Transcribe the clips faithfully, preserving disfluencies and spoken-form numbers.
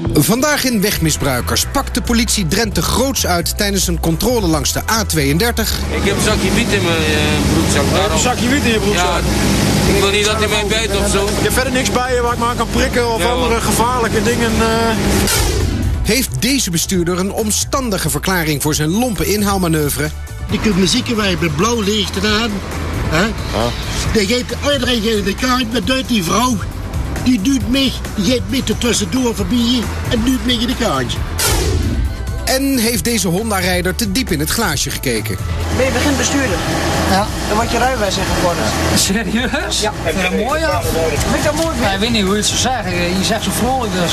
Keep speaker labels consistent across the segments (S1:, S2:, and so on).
S1: Vandaag in Wegmisbruikers pakt de politie Drenthe groots uit tijdens een controle langs de A tweeëndertig.
S2: Ik heb een zakje wiet in mijn uh, broekzak.
S3: Je hebt een zakje wiet in je broekzak?
S2: Ja, ik wil niet dat hij mij bijt of zo.
S3: Je hebt verder niks bij je waar ik maar kan prikken of ja, andere man. gevaarlijke dingen. Uh...
S1: Heeft deze bestuurder een omstandige verklaring voor zijn lompe inhaalmanoeuvre?
S4: Je kunt muziek wij met blauw licht aan. Hè? Ah. Dan geeft iedereen de kaart, maar duidt die vrouw. Die duwt mij, die geeft mij er tussendoor voorbij en duwt mij in de kaart.
S1: En heeft deze Honda-rijder te diep in het glaasje gekeken?
S5: Ben je beginbestuurder? Ja. Dan wordt je rijbewijs ingevorderd.
S6: Serieus?
S5: Ja.
S6: Ik vind dat mooi af.
S5: Vind je dat mooi?
S6: Ja, ik weet niet hoe je het zou zeggen. Je zegt zo vrolijk dus.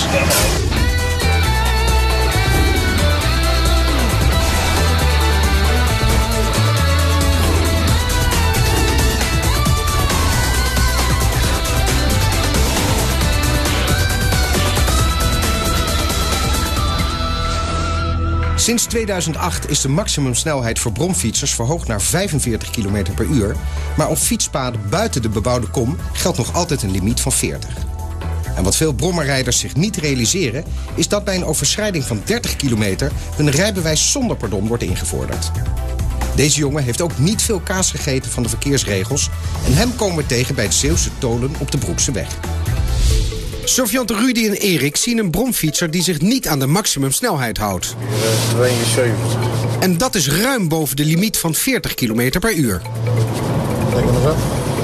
S7: Sinds tweeduizend acht is de maximumsnelheid voor bromfietsers verhoogd naar vijfenveertig kilometer per uur. Maar op fietspaden buiten de bebouwde kom geldt nog altijd een limiet van veertig. En wat veel brommerrijders zich niet realiseren, is dat bij een overschrijding van dertig kilometer hun rijbewijs zonder pardon wordt ingevorderd. Deze jongen heeft ook niet veel kaas gegeten van de verkeersregels en hem komen we tegen bij het Zeeuwse Tolen op de Broekse weg. Surveillant Rudy en Erik zien een bromfietser die zich niet aan de maximumsnelheid houdt.
S8: tweeënzeventig.
S1: En dat is ruim boven de limiet van veertig kilometer per uur.
S8: Kijk maar nog af.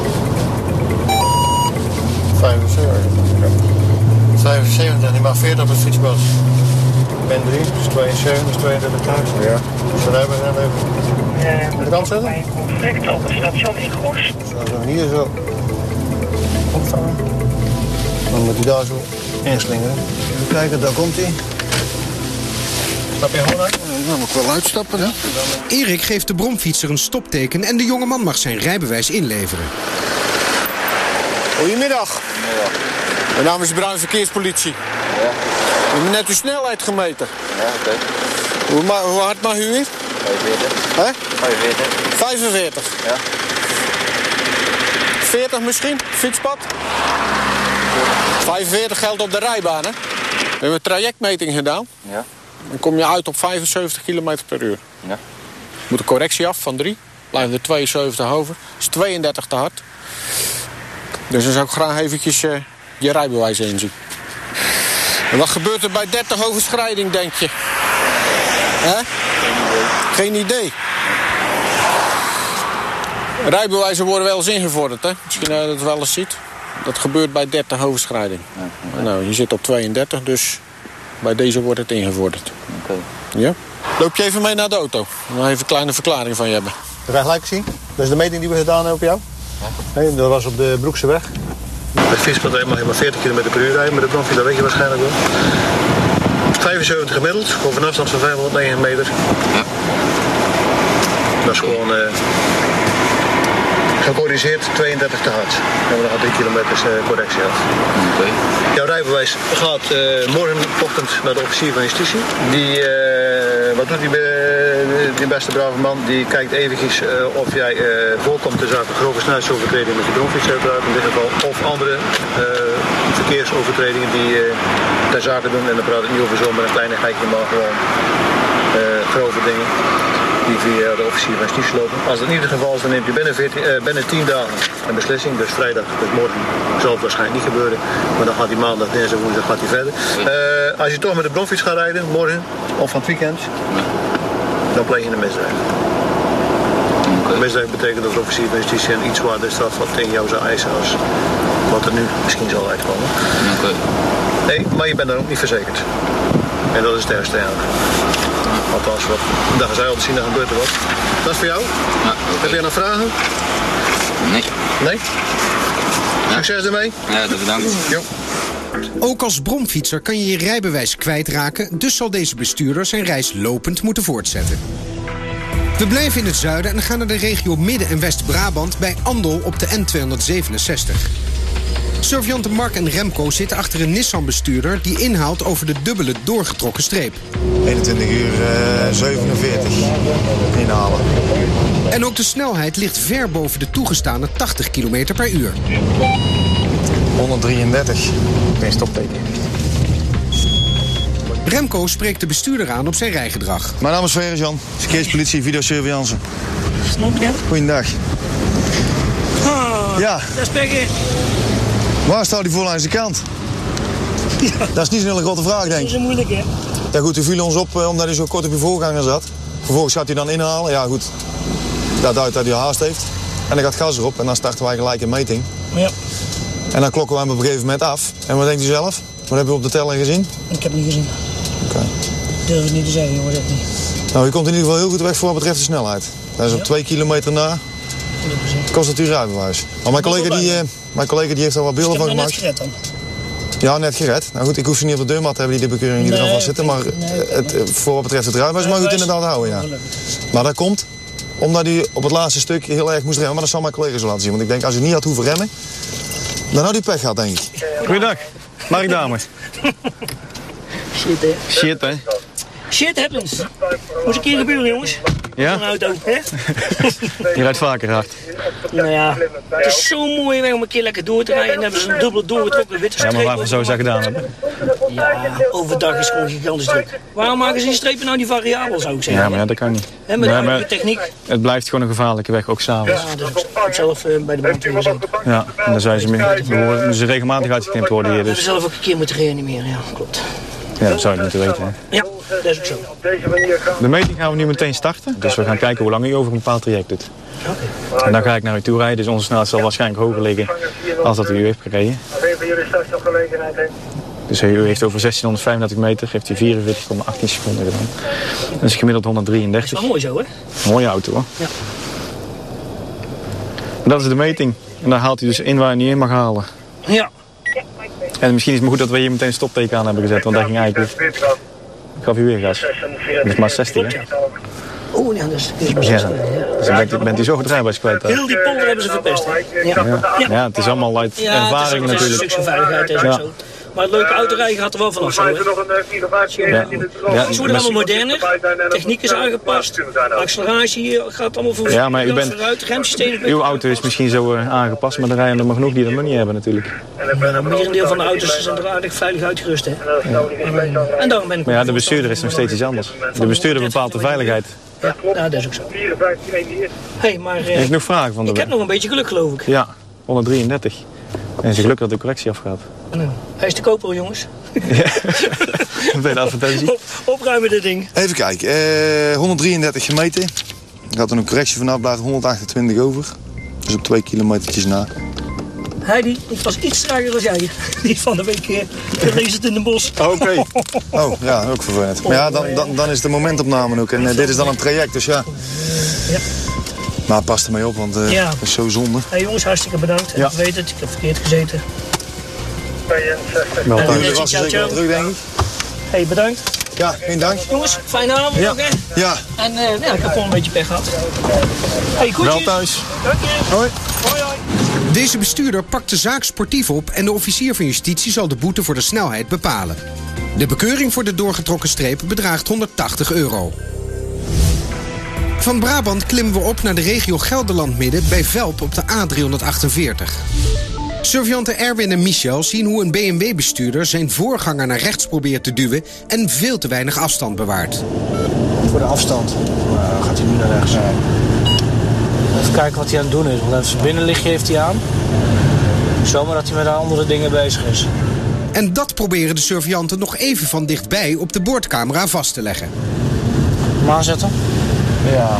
S8: vijfenzeventig. vijfenzeventig, die mag veertig op het fietspad. Ben drie, dus tweeënzeventig, dus tweeëndertig thuis. Ja. Dus dan hebben we hem even. Aan de kant zetten?
S9: Mijn conflict op het station in Goes.
S8: Zo, hier zo. Opvangen. Dan moet hij daar zo inslingeren. Even kijken, daar komt hij. Stap je gewoon uit? Dan moet ik wel uitstappen, hè?
S1: Erik geeft de bromfietser een stopteken en de jongeman mag zijn rijbewijs inleveren.
S8: Goedemiddag. Ja. Mijn naam is Bruin Verkeerspolitie. Ja. We hebben net uw snelheid gemeten. Ja, oké. Okay. Hoe, hoe hard mag u weer?
S10: vijfenveertig.
S8: Hè?
S10: vijfenveertig.
S8: vijfenveertig?
S10: Ja.
S8: veertig misschien? Fietspad? vijfenveertig geldt op de rijbaan, hè? We hebben een trajectmeting gedaan.
S10: Ja.
S8: Dan kom je uit op vijfenzeventig kilometer per uur.
S10: Ja.
S8: Moet een correctie af van drie. Blijven er tweeënzeventig over. Dat is tweeëndertig te hard. Dus dan zou ik graag eventjes uh, je rijbewijs inzien. En wat gebeurt er bij dertig overschrijding, denk je? Hè? Geen idee. Geen idee. Rijbewijzen worden wel eens ingevorderd, hè? Misschien dat je het wel eens ziet. Dat gebeurt bij dertig overschrijding. Ja, okay. Nou, je zit op tweeëndertig, dus bij deze wordt het ingevorderd.
S10: Oké.
S8: Okay. Ja? Loop je even mee naar de auto. Dan even een kleine verklaring van je hebben. Ga je gelijk zien? Dat is de meting die we gedaan hebben op jou. Ja. Nee, dat was op de Broekse weg. Met fietspad mag je maar veertig kilometer per uur rijden. Met de bromfiets, dat weet je waarschijnlijk wel. vijfenzeventig gemiddeld, over een afstand van vijfhonderdnegen meter. Ja. Dat is gewoon... Uh, gecorrigeerd tweeëndertig te hard. We hebben nog al drie kilometer uh, correctie af.
S10: Okay.
S8: Jouw rijbewijs gaat uh, morgenochtend naar de officier van justitie. Die, uh, wat doet die, uh, die beste brave man? Die kijkt eventjes uh, of jij uh, voorkomt te zaken grove snelheidsovertredingen met je bromfiets uiteraard in dit geval. Of andere uh, verkeersovertredingen die uh, ter zake doen. En dan praat ik niet over zomaar een kleinigheidje, maar gewoon uh, grove dingen. Die via de officier van justitie lopen. Als dat in ieder geval is, dan neemt je binnen, veertien, uh, binnen tien dagen een beslissing. Dus vrijdag, dus morgen zal het waarschijnlijk niet gebeuren. Maar dan gaat hij maandag, dinsdag, woensdag gaat hij verder. Uh, als je toch met de bromfiets gaat rijden, morgen of van het weekend, dan pleeg je een misdrijf. Okay. Een misdrijf betekent dat de officier van justitie een iets zwaarder straf wat tegen jou zou eisen als wat er nu misschien zal uitkomen.
S10: Okay.
S8: Nee, maar je bent dan ook niet verzekerd. En dat is het ergste eigenlijk. Althans, wat. Dan gaan zij altijd zien, dan gebeurt er wat. Dat is voor jou.
S10: Ja, okay.
S8: Heb je nog vragen?
S10: Nee.
S8: Nee?
S10: Ja.
S8: Succes ermee.
S10: Ja, bedankt.
S8: Jo.
S1: Ook als bromfietser kan je je rijbewijs kwijtraken, dus zal deze bestuurder zijn reis lopend moeten voortzetten. We blijven in het zuiden en gaan naar de regio Midden- en West-Brabant bij Andel op de N tweehonderdzevenenzestig. Surveillanten Mark en Remco zitten achter een Nissan-bestuurder die inhaalt over de dubbele doorgetrokken streep.
S8: eenentwintig uur zevenenveertig inhalen.
S1: En ook de snelheid ligt ver boven de toegestane tachtig kilometer per uur.
S8: honderddrieëndertig. Geen stopteken.
S1: Remco spreekt de bestuurder aan op zijn rijgedrag.
S11: Mijn naam is Verjan, verkeerspolitie, videosurveillance.
S5: Snap je?
S11: Goeiedag.
S5: Oh,
S11: ja.
S5: Dat is Peggy.
S11: Waar staat die voor langs de kant? Ja. Dat is niet zo'n hele grote vraag, denk ik.
S5: Dat is moeilijk, hè?
S11: Ja goed, u viel ons op uh, omdat hij zo kort op uw voorganger zat. Vervolgens gaat hij dan inhalen. Ja goed, dat duidt dat hij haast heeft. En dan gaat gas erop en dan starten wij gelijk een meting.
S5: Ja.
S11: En dan klokken we hem op een gegeven moment af. En wat denkt u zelf? Wat heb je op de teller gezien?
S5: Ik heb het niet gezien.
S11: Oké. Okay.
S5: Durf het niet te zeggen, jongen, dat niet.
S11: Nou, u komt in ieder geval heel goed weg voor wat betreft de snelheid. Dat is op ja. twee kilometer na. Kost het uw rijbewijs. Maar mijn collega, die, uh, mijn collega die heeft er wat beelden van gemaakt.
S5: Net gered dan?
S11: Ja, net gered. Nou goed, ik hoef ze niet op de deurmat te hebben die de bekeuring nee, in ieder geval zitten. Maar nee, het, het, voor wat betreft het rijbewijs mag u het inderdaad houden, ja. Maar dat komt omdat u op het laatste stuk heel erg moest remmen. Maar dat zal mijn collega zo laten zien. Want ik denk, als u niet had hoeven remmen, dan had u pech gehad, denk ik.
S12: Goeiedag, Mark Damer.
S5: Shit, hè?
S12: Shit, hè?
S5: Shit happens. Moest een keer gebeuren, jongens.
S12: Ja?
S5: Een auto, hè?
S12: Je rijdt vaker hard.
S5: Nou ja, het is zo'n mooie weg om een keer lekker door te rijden. En dan hebben ze een dubbele doorgetrokken witte streep.
S12: Ja, maar waarvoor zou ze dat gedaan hebben?
S5: Ja, overdag is gewoon gigantisch druk. Waarom maken ze die strepen nou die variabel, zou ik zeggen?
S12: Ja, maar ja, dat kan niet.
S5: En met
S12: ja,
S5: de
S12: maar
S5: techniek.
S12: Het blijft gewoon een gevaarlijke weg, ook s'avonds.
S5: Ja, dat is ook zelf uh, bij de brandweer gezeten.
S12: Ja, en dan zijn ze, meer, ze regelmatig uitgeknipt worden hier. Dus.
S5: We hebben zelf ook een keer moeten reanimeren, ja, klopt.
S12: Ja, dat zou je moeten weten. Hè?
S5: Ja, dat is ook zo.
S12: De meting gaan we nu meteen starten. Dus we gaan kijken hoe lang u over een bepaald traject doet.
S5: Okay.
S12: En dan ga ik naar u toe rijden. Dus onze snelheid zal waarschijnlijk hoger liggen als dat u heeft gereden. Dus u heeft over zestienhonderdvijfendertig meter, heeft u vierenveertig komma achttien seconden gedaan. Dat is gemiddeld honderddrieëndertig.
S5: Dat is wel mooi zo, hè?
S12: Mooie auto, hoor.
S5: Ja.
S12: En dat is de meting. En dan haalt u dus in waar je niet in mag halen.
S5: Ja.
S12: En misschien is het maar goed dat we hier meteen een stopteken aan hebben gezet, want dat ging eigenlijk... Ik gaf u weer gas. Dat is maar zestig, hè?
S5: Oeh, ja, dat is... Dat is
S12: ja. Dus dan bent u, bent u zo het rijbewijs kwijt. Hè?
S5: Heel die polder hebben ze verpest, hè? Ja.
S12: Ja. Ja, het is allemaal uit
S5: ja,
S12: ervaring
S5: het is,
S12: natuurlijk.
S5: Het is een stukje veiligheid, is ja. Zo. Maar het leuke autorijden gaat er wel vanaf zo, hè?
S12: Ja. Ja,
S5: het wordt allemaal moderner, techniek is aangepast, acceleratie gaat allemaal voor
S12: ja, maar u bent,
S5: vooruit, remsysteem.
S12: Uw auto is misschien zo uh, aangepast, maar er rijden er maar genoeg die dat nog niet hebben natuurlijk.
S5: Ja, maar een deel van de auto's zijn er aardig veilig uitgerust, hè? Ja. En, en daarom ben ik...
S12: Maar ja, de bestuurder is nog steeds iets anders. De bestuurder bepaalt de veiligheid.
S5: Ja, ja, dat is ook zo. Hey, maar... Uh,
S12: Heeft u nog vragen van de
S5: Ik heb nog een beetje geluk, geloof ik.
S12: Ja, honderddrieëndertig. En het is geluk dat de correctie afgaat.
S5: Nou, hij is te koop hoor, jongens.
S12: Ja. Bij de advertentie.
S5: Op, opruimen dit ding.
S11: Even kijken, eh, honderddrieëndertig gemeten. Er gaat er een correctie vanaf, blijft honderdachtentwintig over. Dus op twee kilometertjes na.
S5: Heidi, ik was iets trager dan jij. Die van de week uh, gelezen het in het bos.
S11: Oké. Okay. Oh, ja, ook vervelend. Maar ja, dan, dan, dan is de momentopname ook. En uh, dit is dan een traject, dus ja.
S5: Ja.
S11: Maar pas ermee op, want uh,
S5: ja.
S11: dat is zo zonde.
S5: Hey jongens, hartstikke bedankt. Ja. Ik weet het, ik heb verkeerd gezeten.
S11: Wel, en jullie was zeker wel terug, denk ik.
S5: Hey, bedankt.
S11: Ja, geen dank.
S5: Jongens, fijne avond
S11: ja.
S5: ook, hè?
S11: Ja.
S5: En uh, ja, ik heb gewoon een beetje pech gehad. Hey, goedjes.
S12: Wel thuis.
S5: Dank je.
S11: Hoi.
S5: Hoi, hoi.
S1: Deze bestuurder pakt de zaak sportief op en de officier van justitie zal de boete voor de snelheid bepalen. De bekeuring voor de doorgetrokken streep bedraagt honderdtachtig euro. Van Brabant klimmen we op naar de regio Gelderland-Midden bij Velp op de A driehonderdachtenveertig. Surveillanten Erwin en Michel zien hoe een B M W-bestuurder zijn voorganger naar rechts probeert te duwen en veel te weinig afstand bewaart.
S6: Voor de afstand uh, gaat hij nu naar rechts. Ja. Even kijken wat hij aan het doen is, want zijn binnenlichtje heeft hij aan. Zomaar dat hij met andere dingen bezig is.
S1: En dat proberen de surveillanten nog even van dichtbij op de boordcamera vast te leggen.
S6: Hem aanzetten? Ja.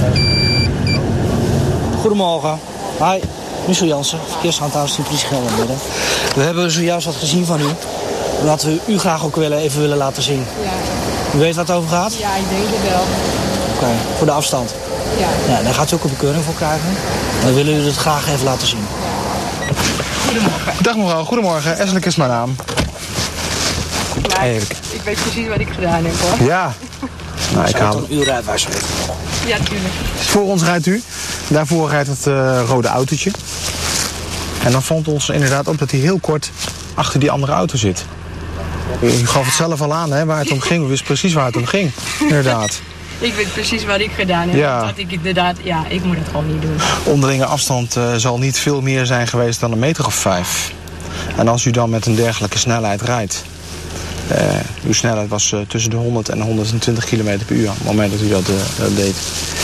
S6: Goedemorgen. Hi, Michel Jansen, verkeershandhavers in politie Gelderland. We hebben zojuist wat gezien van u. Dat we u graag ook willen, even willen laten zien.
S13: Ja.
S6: U weet waar het over gaat?
S13: Ja, ik denk het wel.
S6: Oké, okay, voor de afstand.
S13: Ja.
S6: Ja. Daar gaat u ook een bekeuring voor krijgen. Dan willen u het graag even laten zien.
S13: Ja. Goedemorgen.
S14: Dag mevrouw, goedemorgen. Eselijk is mijn naam.
S13: Ja, ik, ik weet precies wat ik gedaan heb hoor.
S14: Ja. Nou, ik haal
S6: uw rijbewijs.
S13: Ja, tuurlijk.
S14: Voor ons rijdt u. Daarvoor rijdt het uh, rode autootje. En dan vond ons inderdaad op dat hij heel kort achter die andere auto zit. U gaf het zelf al aan, hè, waar het om ging. U wist precies waar het om ging. Inderdaad.
S13: Ik weet precies wat ik gedaan heb.
S14: Ja.
S13: Dat ik inderdaad, ja, ik moet het gewoon niet doen.
S14: Onderlinge afstand uh, zal niet veel meer zijn geweest dan een meter of vijf. En als u dan met een dergelijke snelheid rijdt, Uh, uw snelheid was uh, tussen de honderd en honderdtwintig kilometer per uur op het moment dat u dat, uh, dat deed.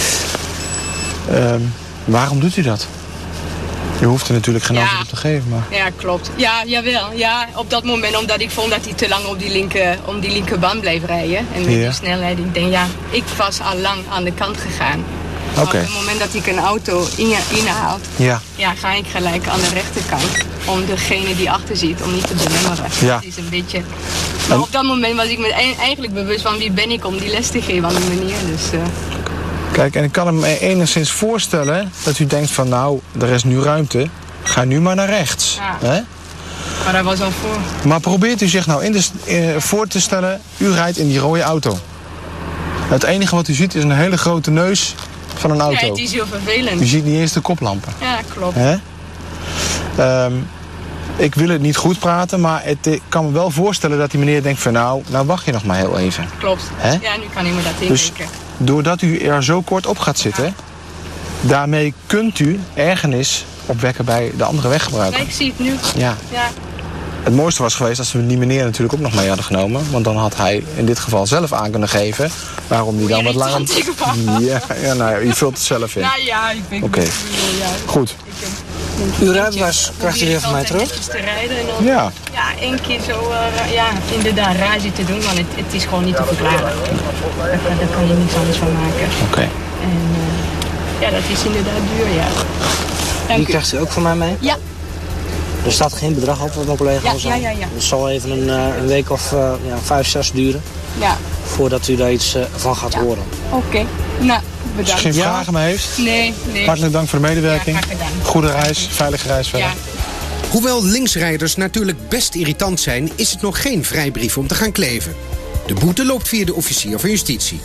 S14: Uh, waarom doet u dat? Je hoeft er natuurlijk geen antwoord
S13: ja.
S14: op te geven, maar...
S13: Ja, klopt. Ja, jawel. Ja, op dat moment omdat ik vond dat hij te lang op die linker, om die linkerbaan bleef rijden. En met ja. die snelheid, ik denk, ja, ik was al lang aan de kant gegaan.
S14: Oké. Okay.
S13: Op het moment dat ik een auto inhaalt,
S14: ja.
S13: ja, ga ik gelijk aan de rechterkant. Om degene die achter zit, om niet te belemmeren.
S14: Ja.
S13: Dat is een beetje... Maar en... op dat moment was ik me eigenlijk bewust van wie ben ik om die les te geven aan die manier. Dus, uh...
S14: Kijk, en ik kan me enigszins voorstellen dat u denkt van nou, er is nu ruimte. Ga nu maar naar rechts.
S13: Ja.
S14: Hè?
S13: Maar daar was al voor.
S14: Maar probeert u zich nou in de, uh, voor te stellen, u rijdt in die rode auto. Het enige wat u ziet is een hele grote neus van een auto.
S13: Ja, het is heel vervelend.
S14: U ziet niet eens de koplampen.
S13: Ja, klopt.
S14: Hè? Um, ik wil het niet goed praten, maar het, ik kan me wel voorstellen dat die meneer denkt van nou, nou wacht je nog maar heel even.
S13: Klopt.
S14: Hè?
S13: Ja, nu kan ik me dat indenken.
S14: Dus doordat u er zo kort op gaat zitten, ja. daarmee kunt u ergernis opwekken bij de andere weggebruiker.
S13: Nee, ik zie het nu.
S14: Ja.
S13: ja.
S14: Het mooiste was geweest als we die meneer natuurlijk ook nog mee hadden genomen. Want dan had hij in dit geval zelf aan kunnen geven waarom die dan wat langer... Ja, ja, nou ja, je vult het zelf in.
S13: Ja, ja, ik denk...
S14: Oké, okay. Goed.
S5: Uw rijbewijs krijgt u weer van mij terug?
S13: Te rijden en dan,
S14: ja.
S13: Ja, één keer zo, uh, ja, inderdaad, reizen te doen, want het, het is gewoon niet te verklaren. Daar, daar kan je niets anders van maken.
S14: Oké. Okay.
S13: En uh, ja, dat is inderdaad duur, ja.
S5: Dank Die u. Krijgt u ook van mij mee?
S13: Ja.
S5: Er staat geen bedrag op wat mijn collega
S13: ja,
S5: al zei.
S13: Ja, ja, ja.
S5: Het zal even een, uh, een week of uh, ja, vijf, zes duren.
S13: Ja.
S5: Voordat u daar iets uh, van gaat ja. horen.
S13: Oké. Okay. Nou, bedankt.
S14: Als u geen vragen meer heeft?
S13: Nee, nee.
S14: Hartelijk dank voor de medewerking.
S13: Ja, graag gedaan.
S14: Goede reis, veilige reis verder. Ja.
S1: Hoewel linksrijders natuurlijk best irritant zijn, is het nog geen vrijbrief om te gaan kleven. De boete loopt via de officier van justitie.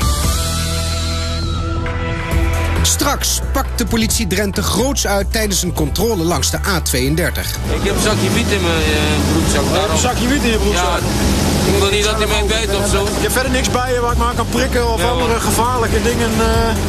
S1: Straks pakt de politie Drenthe groots uit tijdens een controle langs de A tweeëndertig.
S2: Ik heb een zakje wiet in mijn uh, broekzak.
S3: Je hebt een zakje wiet in je broekzak?
S2: Ja, ik wil niet dat hij mij bijt of zo.
S3: Je hebt verder niks bij je waar ik maar kan prikken of ja, andere man. gevaarlijke dingen... Uh...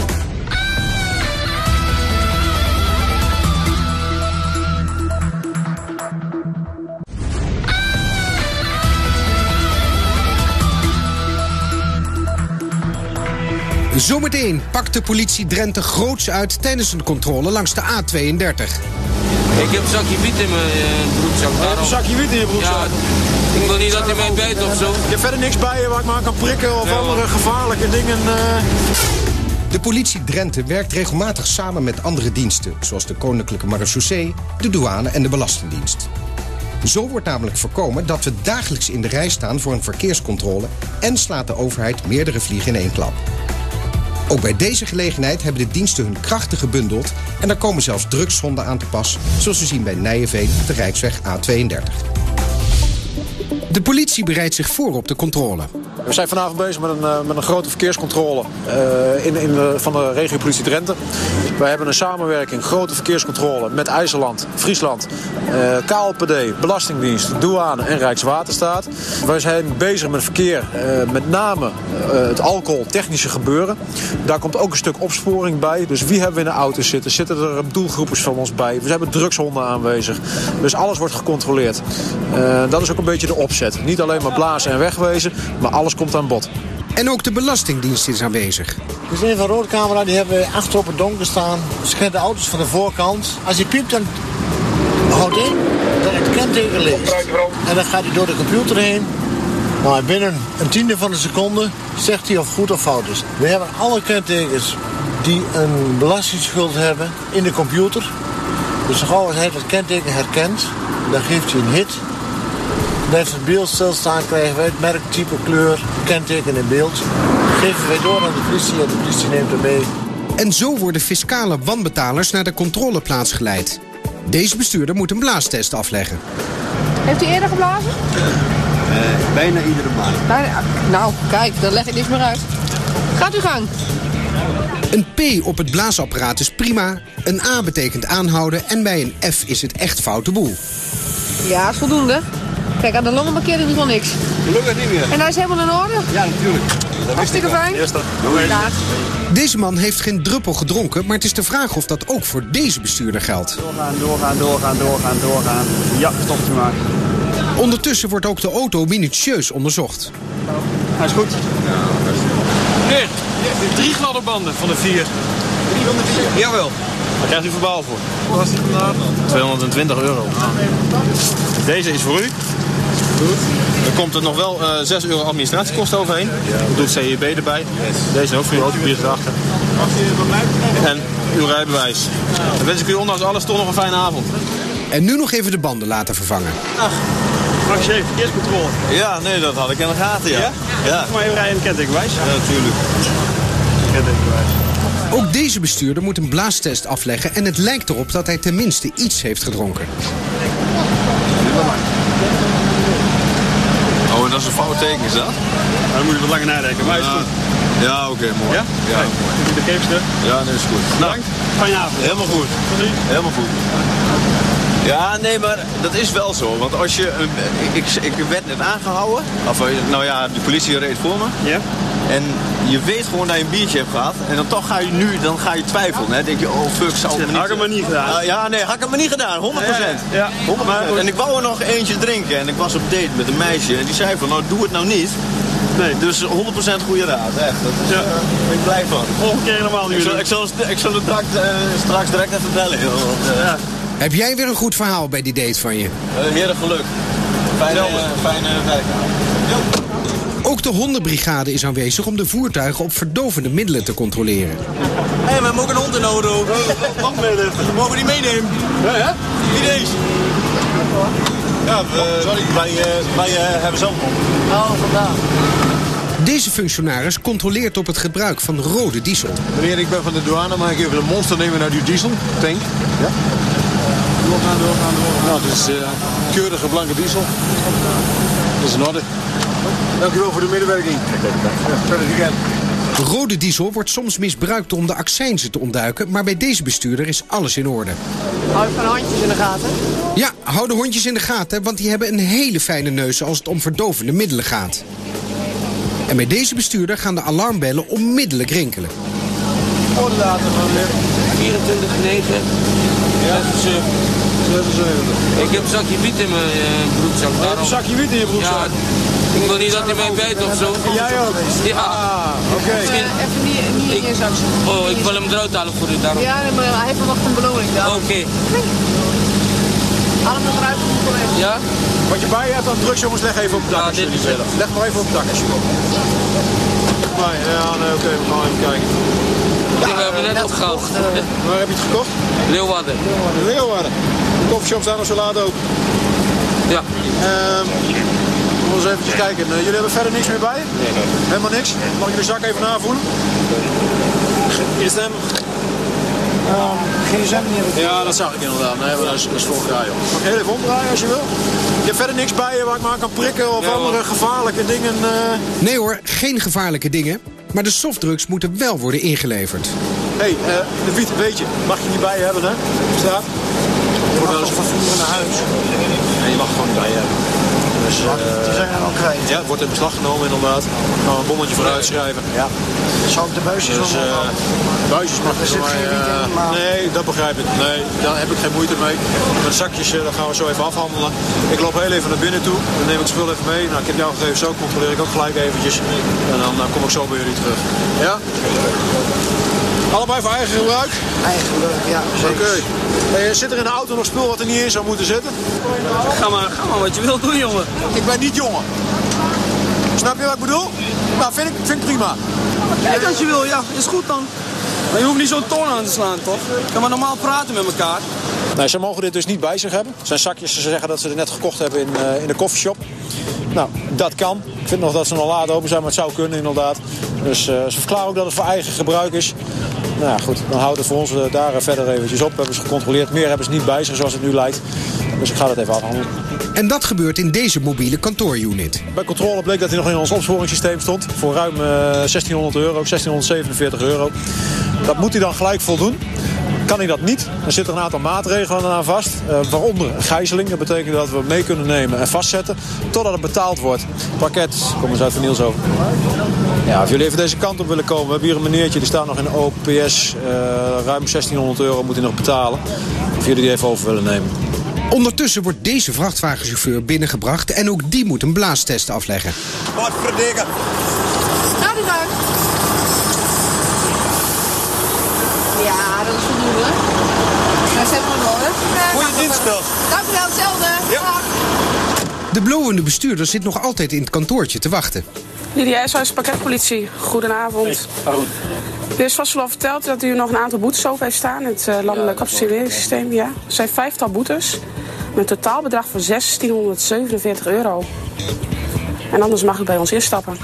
S1: Zometeen pakt de politie Drenthe groots uit tijdens een controle langs de A tweeëndertig.
S2: Ik heb een zakje wiet in mijn uh, broekzak.
S3: Je hebt een zakje wiet in je broekzak?
S2: Ja, ik wil niet dat hij mij bijt of zo.
S3: Je hebt verder niks bij je waar ik maar kan prikken of ja, andere man. gevaarlijke dingen... Uh...
S7: De politie Drenthe werkt regelmatig samen met andere diensten, zoals de Koninklijke Marechaussee, de douane en de Belastingdienst. Zo wordt namelijk voorkomen dat we dagelijks in de rij staan voor een verkeerscontrole en slaat de overheid meerdere vliegen in één klap. Ook bij deze gelegenheid hebben de diensten hun krachten gebundeld en er komen zelfs drugshonden aan te pas, zoals we zien bij Nijenveen op de Rijksweg A tweeëndertig.
S1: De politie bereidt zich voor op de controle.
S3: We zijn vanavond bezig met een, uh, met een grote verkeerscontrole uh, in, in de, van de regiopolitie Drenthe. Wij hebben een samenwerking, grote verkeerscontrole met IJsseland, Friesland, uh, K L P D, Belastingdienst, douane en Rijkswaterstaat. Wij zijn bezig met verkeer, uh, met name uh, het alcoholtechnische gebeuren. Daar komt ook een stuk opsporing bij. Dus wie hebben we in de auto zitten? Zitten er doelgroepers van ons bij? We hebben drugshonden aanwezig. Dus alles wordt gecontroleerd. Uh, dat is ook een beetje de opzet. Niet alleen maar blazen en wegwezen, maar alles komt aan bod.
S1: En ook de Belastingdienst is aanwezig.
S4: Dus een van roodcamera, die hebben we achter op het donker staan. Schendt de auto's van de voorkant. Als hij piept, dan houdt in dat het kenteken leest. En dan gaat hij door de computer heen. Nou, binnen een tiende van een seconde zegt hij of goed of fout is. We hebben alle kentekens die een belastingsschuld hebben in de computer. Dus zo gauw als hij het kenteken herkent, dan geeft hij een hit. Blijft het beeld stilstaan, krijgen wij het merk, type, kleur, kenteken in beeld. Geven wij door aan de politie en de politie neemt er mee.
S1: En zo worden fiscale wanbetalers naar de controleplaats geleid. Deze bestuurder moet een blaastest afleggen.
S13: Heeft u eerder geblazen?
S15: Uh, bijna iedere maand.
S13: Nou, kijk, dan leg ik niks meer uit. Gaat u gang.
S1: Een P op het blaasapparaat is prima, een A betekent aanhouden en bij een F is het echt foute boel.
S13: Ja, is voldoende. Kijk, aan de longen markeert in ieder geval niks.
S15: Gelukkig niet meer.
S13: En hij is helemaal in orde?
S15: Ja, natuurlijk.
S13: Hartstikke fijn.
S15: Dag.
S1: Deze man heeft geen druppel gedronken, maar het is de vraag of dat ook voor deze bestuurder geldt.
S15: Doorgaan, doorgaan, doorgaan, doorgaan, doorgaan. Ja, stopt u maar.
S1: Ondertussen wordt ook de auto minutieus onderzocht.
S3: Hij is goed. Meneer, drie gladde banden van de vier. Drie van de vier? Jawel. Daar krijgt u verbaal voor. Wat was die vandaan? tweehonderdtwintig euro. Deze is voor u. Goed. Dan komt er nog wel uh, zes euro administratiekosten overheen. U doet C E B erbij. Deze is ook voor uw autopapier erachter. En uw rijbewijs. Dan wens ik u ondanks alles toch nog een fijne avond.
S1: En nu nog even de banden laten vervangen.
S3: Ach, Max, verkeerscontrole. Ja, nee, dat had ik in de gaten, ja. Ja? Ja. Maar even rijden een kentekenbewijs. Ja, natuurlijk. Kentekenbewijs.
S1: Ook deze bestuurder moet een blaastest afleggen en het lijkt erop dat hij tenminste iets heeft gedronken.
S3: Oh, en dat is een fout teken, is dat? Nou, dan moet je wat langer nadenken, maar is goed. Ja, oké, okay, mooi. Ja? Ja, mooi. De geefste? Ja, dat is goed. Bedankt. Fijne avond. Helemaal goed. Helemaal goed. Ja, nee, maar dat is wel zo. Want als je... Ik, ik werd net aangehouden. Of, nou ja, de politie reed voor me. Ja. En je weet gewoon dat je een biertje hebt gehad. En dan toch ga je nu, dan ga je twijfelen. Hè? Denk je, oh fuck, zou ik me niet... Had ik me niet gedaan. Uh, ja, nee, had ik me niet gedaan. honderd procent. Ja, ja. honderd procent. En ik wou er nog eentje drinken. En ik was op date met een meisje. En die zei van, nou doe het nou niet. Nee. Dus honderd procent goede raad. Echt. Dat is, ja. uh, daar ben ik blij van. Volgende keer helemaal niet. Ik zal, ik zal, ik zal het direct, uh, straks direct even bellen. Joh. Want, uh, ja.
S1: Heb jij weer een goed verhaal bij die date van je?
S3: Uh, heerlijk geluk. Fijne, uh, fijne werkavond.
S1: Ook de hondenbrigade is aanwezig om de voertuigen op verdovende middelen te controleren.
S3: Hé, hey, we hebben ook een hond in de auto. Wacht mee, we mogen die meenemen. Ja, ja? Wie deze? Ja, we, sorry, wij, uh, wij uh, hebben zo'n hond.
S4: Oh, vandaag.
S1: Deze functionaris controleert op het gebruik van rode diesel.
S3: Meneer, ik ben van de douane, maar ik even een monster nemen naar uw diesel. Tank. Ja. Doorgaan, doorgaan, doorgaan. Nou, dit is uh, keurige blanke diesel. Dat is in orde. Dank u wel voor de medewerking. Ja, verder weekend.
S1: Rode diesel wordt soms misbruikt om de accijnzen te ontduiken, maar bij deze bestuurder is alles in orde.
S16: Hou je van hondjes in de gaten?
S1: Ja, hou de hondjes in de gaten, want die hebben een hele fijne neus als het om verdovende middelen gaat. En bij deze bestuurder gaan de alarmbellen onmiddellijk rinkelen.
S3: Oh, de datum van vierentwintig negen. Ja, zevenenzeventig.
S2: Ik heb een zakje wiet in mijn uh, broekzak.
S3: Je hebt een zakje wiet in je broekzak?
S2: Ja, ik wil niet dat hij mij bijt of zo.
S3: Jij ook?
S2: Ja.
S3: Ah, oké. Okay.
S16: Uh, even niet, niet in je zak.
S2: Oh, ik wil hem eruit halen voor u daarom.
S16: Ja, maar hij verwacht een beloning dan.
S2: Oké. Okay.
S16: Haal hem nog eruit voor de collega.
S2: Ja?
S3: Wat je bij je hebt aan drugs, jongens, leg even op het dak. Ja, dit is het. Leg maar even op het dak als je wil. Ja, nee, oké, okay, we gaan even kijken.
S2: Ja, we hebben net opgehaald.
S3: Waar heb je het gekocht?
S2: Leeuwarden.
S3: Leeuwarden. De koffieshop staan nog zo laat ook.
S2: Ja.
S3: Um, we eens even kijken. Uh, jullie hebben verder niks meer bij? Nee, nee. Helemaal niks? Mag ik de zak even navoelen? Is het hem?
S4: Um, geen zem niet.
S3: Ja, dat zag ik inderdaad. Nee, maar dat is, dat is volgend jaar, joh. Mag ik heel even omdraaien als je wil? Je hebt verder niks bij je waar ik maar kan prikken of nee, andere gevaarlijke dingen? Uh...
S1: Nee hoor, geen gevaarlijke dingen. Maar de softdrugs moeten wel worden ingeleverd.
S3: Hé, hey, uh, de wiet, weet je, mag je niet bij je hebben, hè? Staat? Je wordt wel eens vervoeren naar huis. Nee, je mag het gewoon niet bij je hebben. Dus, uh,
S4: die zijn er al kwijt.
S3: Ja, het wordt in beslag genomen inderdaad. Gaan we een bonnetje voor uitschrijven.
S4: Ja. Zou ik de buisjes
S3: dus, uh, buisjes mag er voor mij... Uh, maar... Nee, dat begrijp ik. Nee, daar heb ik geen moeite mee. Met zakjes, uh, dat gaan we zo even afhandelen. Ik loop heel even naar binnen toe. Dan neem ik het spul even mee. Nou, ik heb jouw gegevens ook. Controleer ik ook gelijk eventjes. En dan uh, kom ik zo bij jullie terug. Ja? Allebei voor eigen gebruik?
S4: Eigen gebruik, ja.
S3: Oké. Okay. Hey, zit er in de auto nog spul wat er niet in zou moeten zitten?
S2: Ga maar, ga maar wat je wilt doen, jongen.
S3: Ik ben niet jongen. Snap je wat ik bedoel? Nou, vind ik, vind ik prima.
S2: Kijk wat je wil, ja. Is goed dan. Maar je hoeft niet zo'n toon aan te slaan, toch? Je kan maar normaal praten met elkaar.
S3: Nee, ze mogen dit dus niet bij zich hebben. Het zijn zakjes, ze zeggen dat ze het net gekocht hebben in, uh, in de koffieshop. Nou, dat kan. Ik vind nog dat ze nog laat open zijn, maar het zou kunnen inderdaad. Dus uh, ze verklaren ook dat het voor eigen gebruik is. Nou ja, goed, dan houdt het voor ons uh, daar uh, verder eventjes op. We hebben ze gecontroleerd. Meer hebben ze niet bij zich zoals het nu lijkt. Dus ik ga dat even afhandelen.
S1: En dat gebeurt in deze mobiele kantoorunit.
S3: Bij controle bleek dat hij nog in ons opsporingssysteem stond. Voor ruim uh, zestienhonderd euro, zestienhonderdzevenenveertig euro. Dat moet hij dan gelijk voldoen. Kan hij dat niet, dan zitten er een aantal maatregelen aan vast. Uh, waaronder een gijzeling. Dat betekent dat we mee kunnen nemen en vastzetten totdat het betaald wordt. Pakket, kom eens uit van Niels over. Ja, of jullie even deze kant op willen komen. We hebben hier een meneertje, die staat nog in de O P S. Uh, ruim zestienhonderd euro moet hij nog betalen. Of jullie die even over willen nemen.
S1: Ondertussen wordt deze vrachtwagenchauffeur binnengebracht en ook die moet een blaastest afleggen.
S15: Wat verdikken.
S16: Nou, die dag. Ja, dat is voldoende. Dat hebben we nodig.
S15: Goeie dienst wel.
S16: Dank u wel, hetzelfde. Ja.
S1: De blowende bestuurder zit nog altijd in het kantoortje te wachten.
S17: Lydia S O S pakketpolitie, goedenavond. U is vast wel al verteld dat u nog een aantal boetes open heeft staan in het uh, landelijk capaciteringssysteem. Ja. Er zijn vijftal boetes met een totaalbedrag van zestienhonderdzevenenveertig euro. En anders mag u bij ons instappen.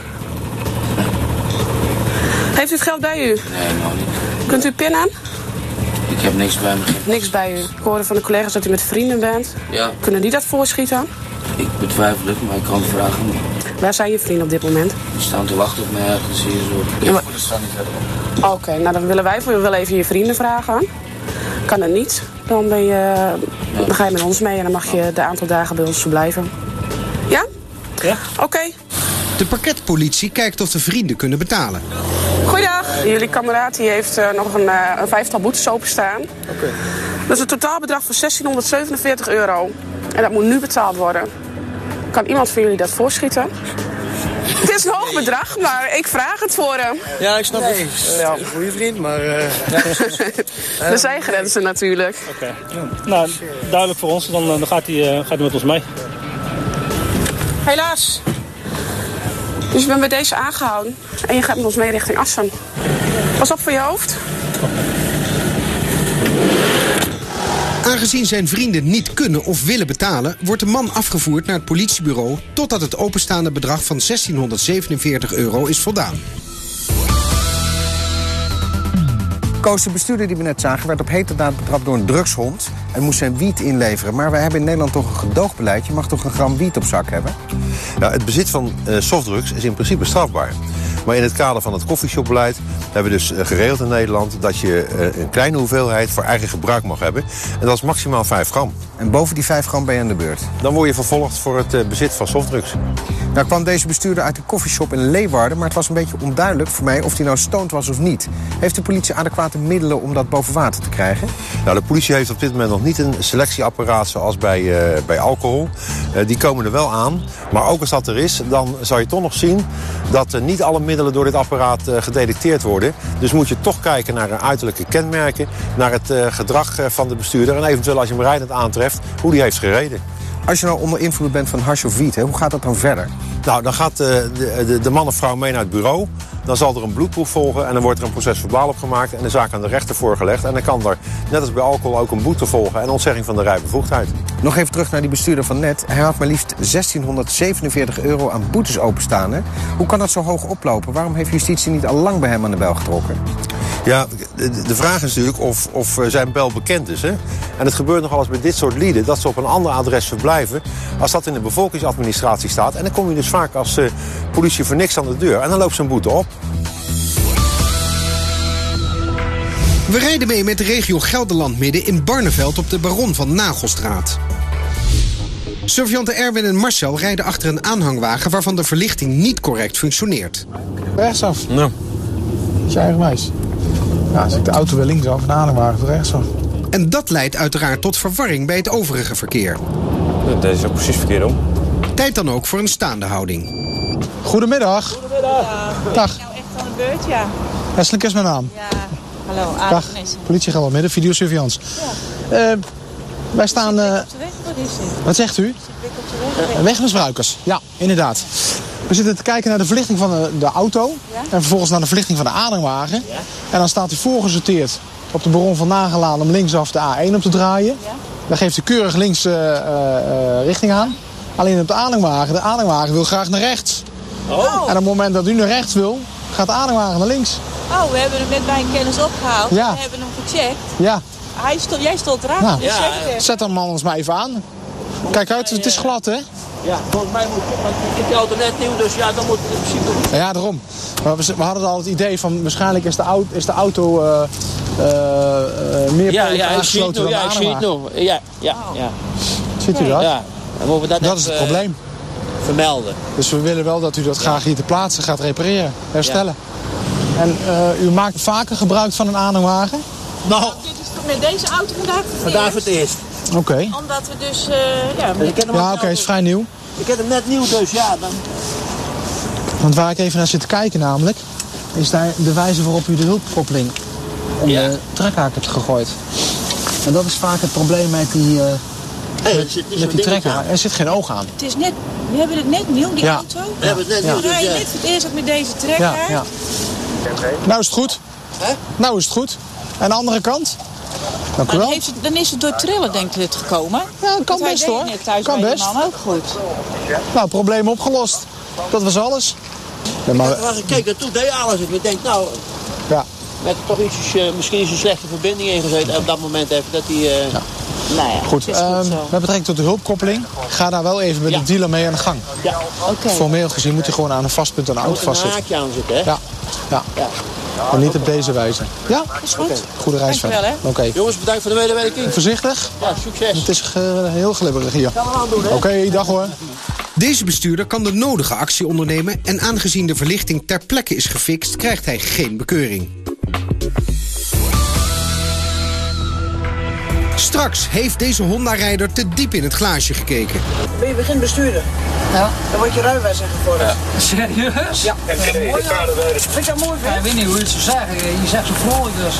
S17: Heeft u het geld bij u?
S10: Nee, nog niet.
S17: Kunt u pinnen?
S10: Ik heb niks bij me.
S17: Niks bij u. Ik hoorde van de collega's dat u met vrienden bent.
S10: Ja.
S17: Kunnen die dat voorschieten?
S10: Ik betwijfel het, maar ik kan vragen.
S17: Waar zijn je vrienden op dit moment?
S10: Die staan te wachten op mij ergens hier zo. Ik
S17: Ja, maar-
S10: voor de staan niet verder.
S17: Oké, okay, nou dan willen wij voor wel even je vrienden vragen. Kan dat niet, dan, ben je, dan ga je met ons mee en dan mag je de aantal dagen bij ons verblijven. Ja?
S5: Ja.
S17: Oké. Okay.
S1: De pakketpolitie kijkt of de vrienden kunnen betalen.
S17: Goeiedag. Jullie kameraad die heeft uh, nog een, uh, een vijftal boetes openstaan. Oké. Okay. Dat is een totaalbedrag van zestienhonderdzevenenveertig euro. En dat moet nu betaald worden. Kan iemand van jullie dat voorschieten? Het is een hoog bedrag, maar ik vraag het voor hem.
S15: Ja, ik snap
S5: Nee.
S15: het. Uh, ja, een goede vriend, maar... Uh,
S17: Er zijn grenzen natuurlijk.
S5: Oké. Okay. Nou, duidelijk voor ons. Dan, dan gaat, hij, uh, gaat hij met ons mee.
S17: Helaas. Dus je bent bij deze aangehouden en je gaat met ons mee richting Assen. Pas op voor je hoofd.
S1: Aangezien zijn vrienden niet kunnen of willen betalen, wordt de man afgevoerd naar het politiebureau totdat het openstaande bedrag van zestienhonderdzevenenveertig euro is voldaan.
S7: Koos, de bestuurder die we net zagen, werd op heterdaad betrapt door een drugshond en moest zijn wiet inleveren. Maar wij hebben in Nederland toch een gedoogbeleid. Je mag toch een gram wiet op zak hebben?
S18: Ja, het bezit van uh, softdrugs is in principe strafbaar. Maar in het kader van het coffeeshopbeleid hebben we dus uh, geregeld in Nederland dat je uh, een kleine hoeveelheid voor eigen gebruik mag hebben. En dat is maximaal vijf gram.
S7: En boven die vijf gram ben je aan de beurt?
S18: Dan word je vervolgd voor het uh, bezit van softdrugs.
S7: Nou kwam deze bestuurder uit een koffieshop in Leeuwarden, maar het was een beetje onduidelijk voor mij of hij nou stoned was of niet. Heeft de politie adequate middelen om dat boven water te krijgen?
S18: Nou, de politie heeft op dit moment nog niet een selectieapparaat zoals bij, uh, bij alcohol. Uh, die komen er wel aan. Maar ook als dat er is, dan zal je toch nog zien dat uh, niet alle middelen door dit apparaat uh, gedetecteerd worden. Dus moet je toch kijken naar uh, uiterlijke kenmerken, naar het uh, gedrag uh, van de bestuurder en eventueel als je hem rijdend aantreft, hoe die heeft gereden.
S7: Als je nou onder invloed bent van hash of wiet, hè, hoe gaat dat dan verder?
S18: Nou, dan gaat uh, de, de, de man of vrouw mee naar het bureau. Dan zal er een bloedproef volgen en dan wordt er een procesverbaal opgemaakt en de zaak aan de rechter voorgelegd. En dan kan er, net als bij alcohol, ook een boete volgen en ontzegging van de rijbevoegdheid.
S7: Nog even terug naar die bestuurder van net. Hij had maar liefst zestienhonderdzevenenveertig euro aan boetes openstaan. Hè? Hoe kan dat zo hoog oplopen? Waarom heeft justitie niet al lang bij hem aan de bel getrokken?
S18: Ja, de, de vraag is natuurlijk of, of zijn bel bekend is. Hè? En het gebeurt nogal eens bij dit soort lieden dat ze op een ander adres verblijven als dat in de bevolkingsadministratie staat. En dan kom je dus vaak als uh, politie voor niks aan de deur en dan loopt ze een boete op.
S1: We rijden mee met de regio Gelderland Midden in Barneveld op de Baron van Nagelstraat. Surveillanten Erwin en Marcel rijden achter een aanhangwagen waarvan de verlichting niet correct functioneert.
S14: Rechtsaf.
S18: Nou.
S14: Dat is je eigen wijs. Ja, als ik de auto weer linksaf en de aanhangwagen door rechtsaf.
S1: En dat leidt uiteraard tot verwarring bij het overige verkeer.
S12: Dat is ook precies verkeerd om.
S1: Tijd dan ook voor een staande houding.
S14: Goedemiddag.
S19: Goedemiddag.
S14: Dag.
S19: Ben je nou echt aan de beurt, ja?
S14: Weslink is mijn naam.
S19: Ja. Hallo,
S14: Dag.
S19: Agnes.
S14: Politie Gelderland Midden, videosurveillance. Ja. Uh, wij staan... Uh,
S19: op de weg, wat is dit?
S14: wat zegt u?
S19: Weg op de weg.
S14: Uh, wegmisbruikers, ja, inderdaad. We zitten te kijken naar de verlichting van de, de auto. Ja? En vervolgens naar de verlichting van de aanhangwagen. Ja? En dan staat hij voorgesorteerd op de Baron van Nagelaan om linksaf de A één op te draaien. Ja? Dan geeft hij keurig links uh, uh, uh, richting aan. Alleen op de aanhangwagen, de aanhangwagen wil graag naar rechts. Oh. En op het moment dat u naar rechts wil, gaat de aanhangwagen naar links.
S19: Oh, we hebben hem net bij een kennis opgehaald.
S14: Ja.
S19: We hebben hem gecheckt.
S14: Ja.
S19: Hij stond, jij stond eraan.
S14: Nou,
S19: ja,
S14: ja. Zet hem anders maar even aan. Kijk uit, het is glad, hè?
S5: Ja, volgens mij moet want ik heb die auto net nieuw, dus ja, dan moet het in principe goed.
S14: Ja, daarom. Maar we, we hadden al het idee van waarschijnlijk is de auto, is de auto uh, uh, uh, meer
S5: ja, ja, aangesloten
S14: dan de
S5: ja, ik zie het nog. Ja, ja, ja.
S14: Ziet u dat?
S5: Ja. Dan we dat
S14: dat is het probleem.
S5: Vermelden.
S14: Dus we willen wel dat u dat graag hier ter plaatse gaat repareren, herstellen. Ja. En uh, u maakt vaker gebruik van een aanhangwagen?
S5: Nou,
S19: dit is met deze auto vandaag voor het
S5: vandaag voor het eerst.
S14: Oké. Okay.
S19: Omdat we dus, uh, ja...
S14: Ja, oké, okay, is vrij nieuw.
S15: Ik heb hem net nieuw, dus ja, dan...
S14: Want waar ik even naar zit te kijken namelijk, is daar de wijze waarop u de hulpkoppeling om ja. de trekhaak hebt gegooid. En dat is vaak het probleem met die, uh, hey, met, zit, met die trekhaak. Er zit geen oog aan.
S19: Het is net, we hebben het net nieuw, die
S14: ja.
S19: auto.
S15: We hebben het net nieuw,
S19: ja.
S15: dus ja.
S19: Je net voor het eerst met deze trekhaak.
S14: Ja, ja. Nou is het goed.
S15: Hè?
S14: Nou is het goed. En de andere kant? Dank u wel.
S19: Dan, heeft het, dan is het door trillen, denk ik, dit gekomen.
S14: Ja, dat kan
S19: Want
S14: best hoor.
S19: Thuis
S14: kan best.
S19: Man ook goed.
S14: Nou, probleem opgelost. Dat was alles.
S15: Ja, maar... Ik keek naartoe, deed alles. Ik denk, nou...
S14: Ja.
S15: Met toch iets, uh, misschien is een slechte verbinding ingezeten op dat moment even. Dat die, uh...
S14: ja.
S19: Nou ja,
S14: goed, uh, goed met betrekking tot de hulpkoppeling, ga daar wel even met ja. de dealer mee aan de gang.
S15: Ja,
S19: oké. Okay.
S14: Formeel gezien moet hij gewoon aan een vast punt aan de auto vastzitten.
S15: Er moet een haakje aan zitten, hè?
S14: Ja. ja. ja. Maar niet op deze wijze. Ja?
S19: Dat is goed. Okay.
S14: Goede reis verder. Oké. Okay.
S15: Jongens, bedankt voor de medewerking.
S14: Voorzichtig.
S15: Ja, succes.
S14: Het is uh, heel glibberig hier. Oké, okay, dag hoor.
S1: Deze bestuurder kan de nodige actie ondernemen en aangezien de verlichting ter plekke is gefixt, krijgt hij geen bekeuring. Straks heeft deze Honda-rijder te diep in het glaasje gekeken.
S2: Ben je begin bestuurder?
S5: Ja.
S2: Dan wordt je rijbewijs ingevorderd.
S5: Ja. Serieus?
S2: Ja.
S5: En vind,
S2: mooi, ja. Vind je dat mooi?
S5: Ja, ik weet niet hoe je het zou zeggen. Je zegt zo vrolijk dus.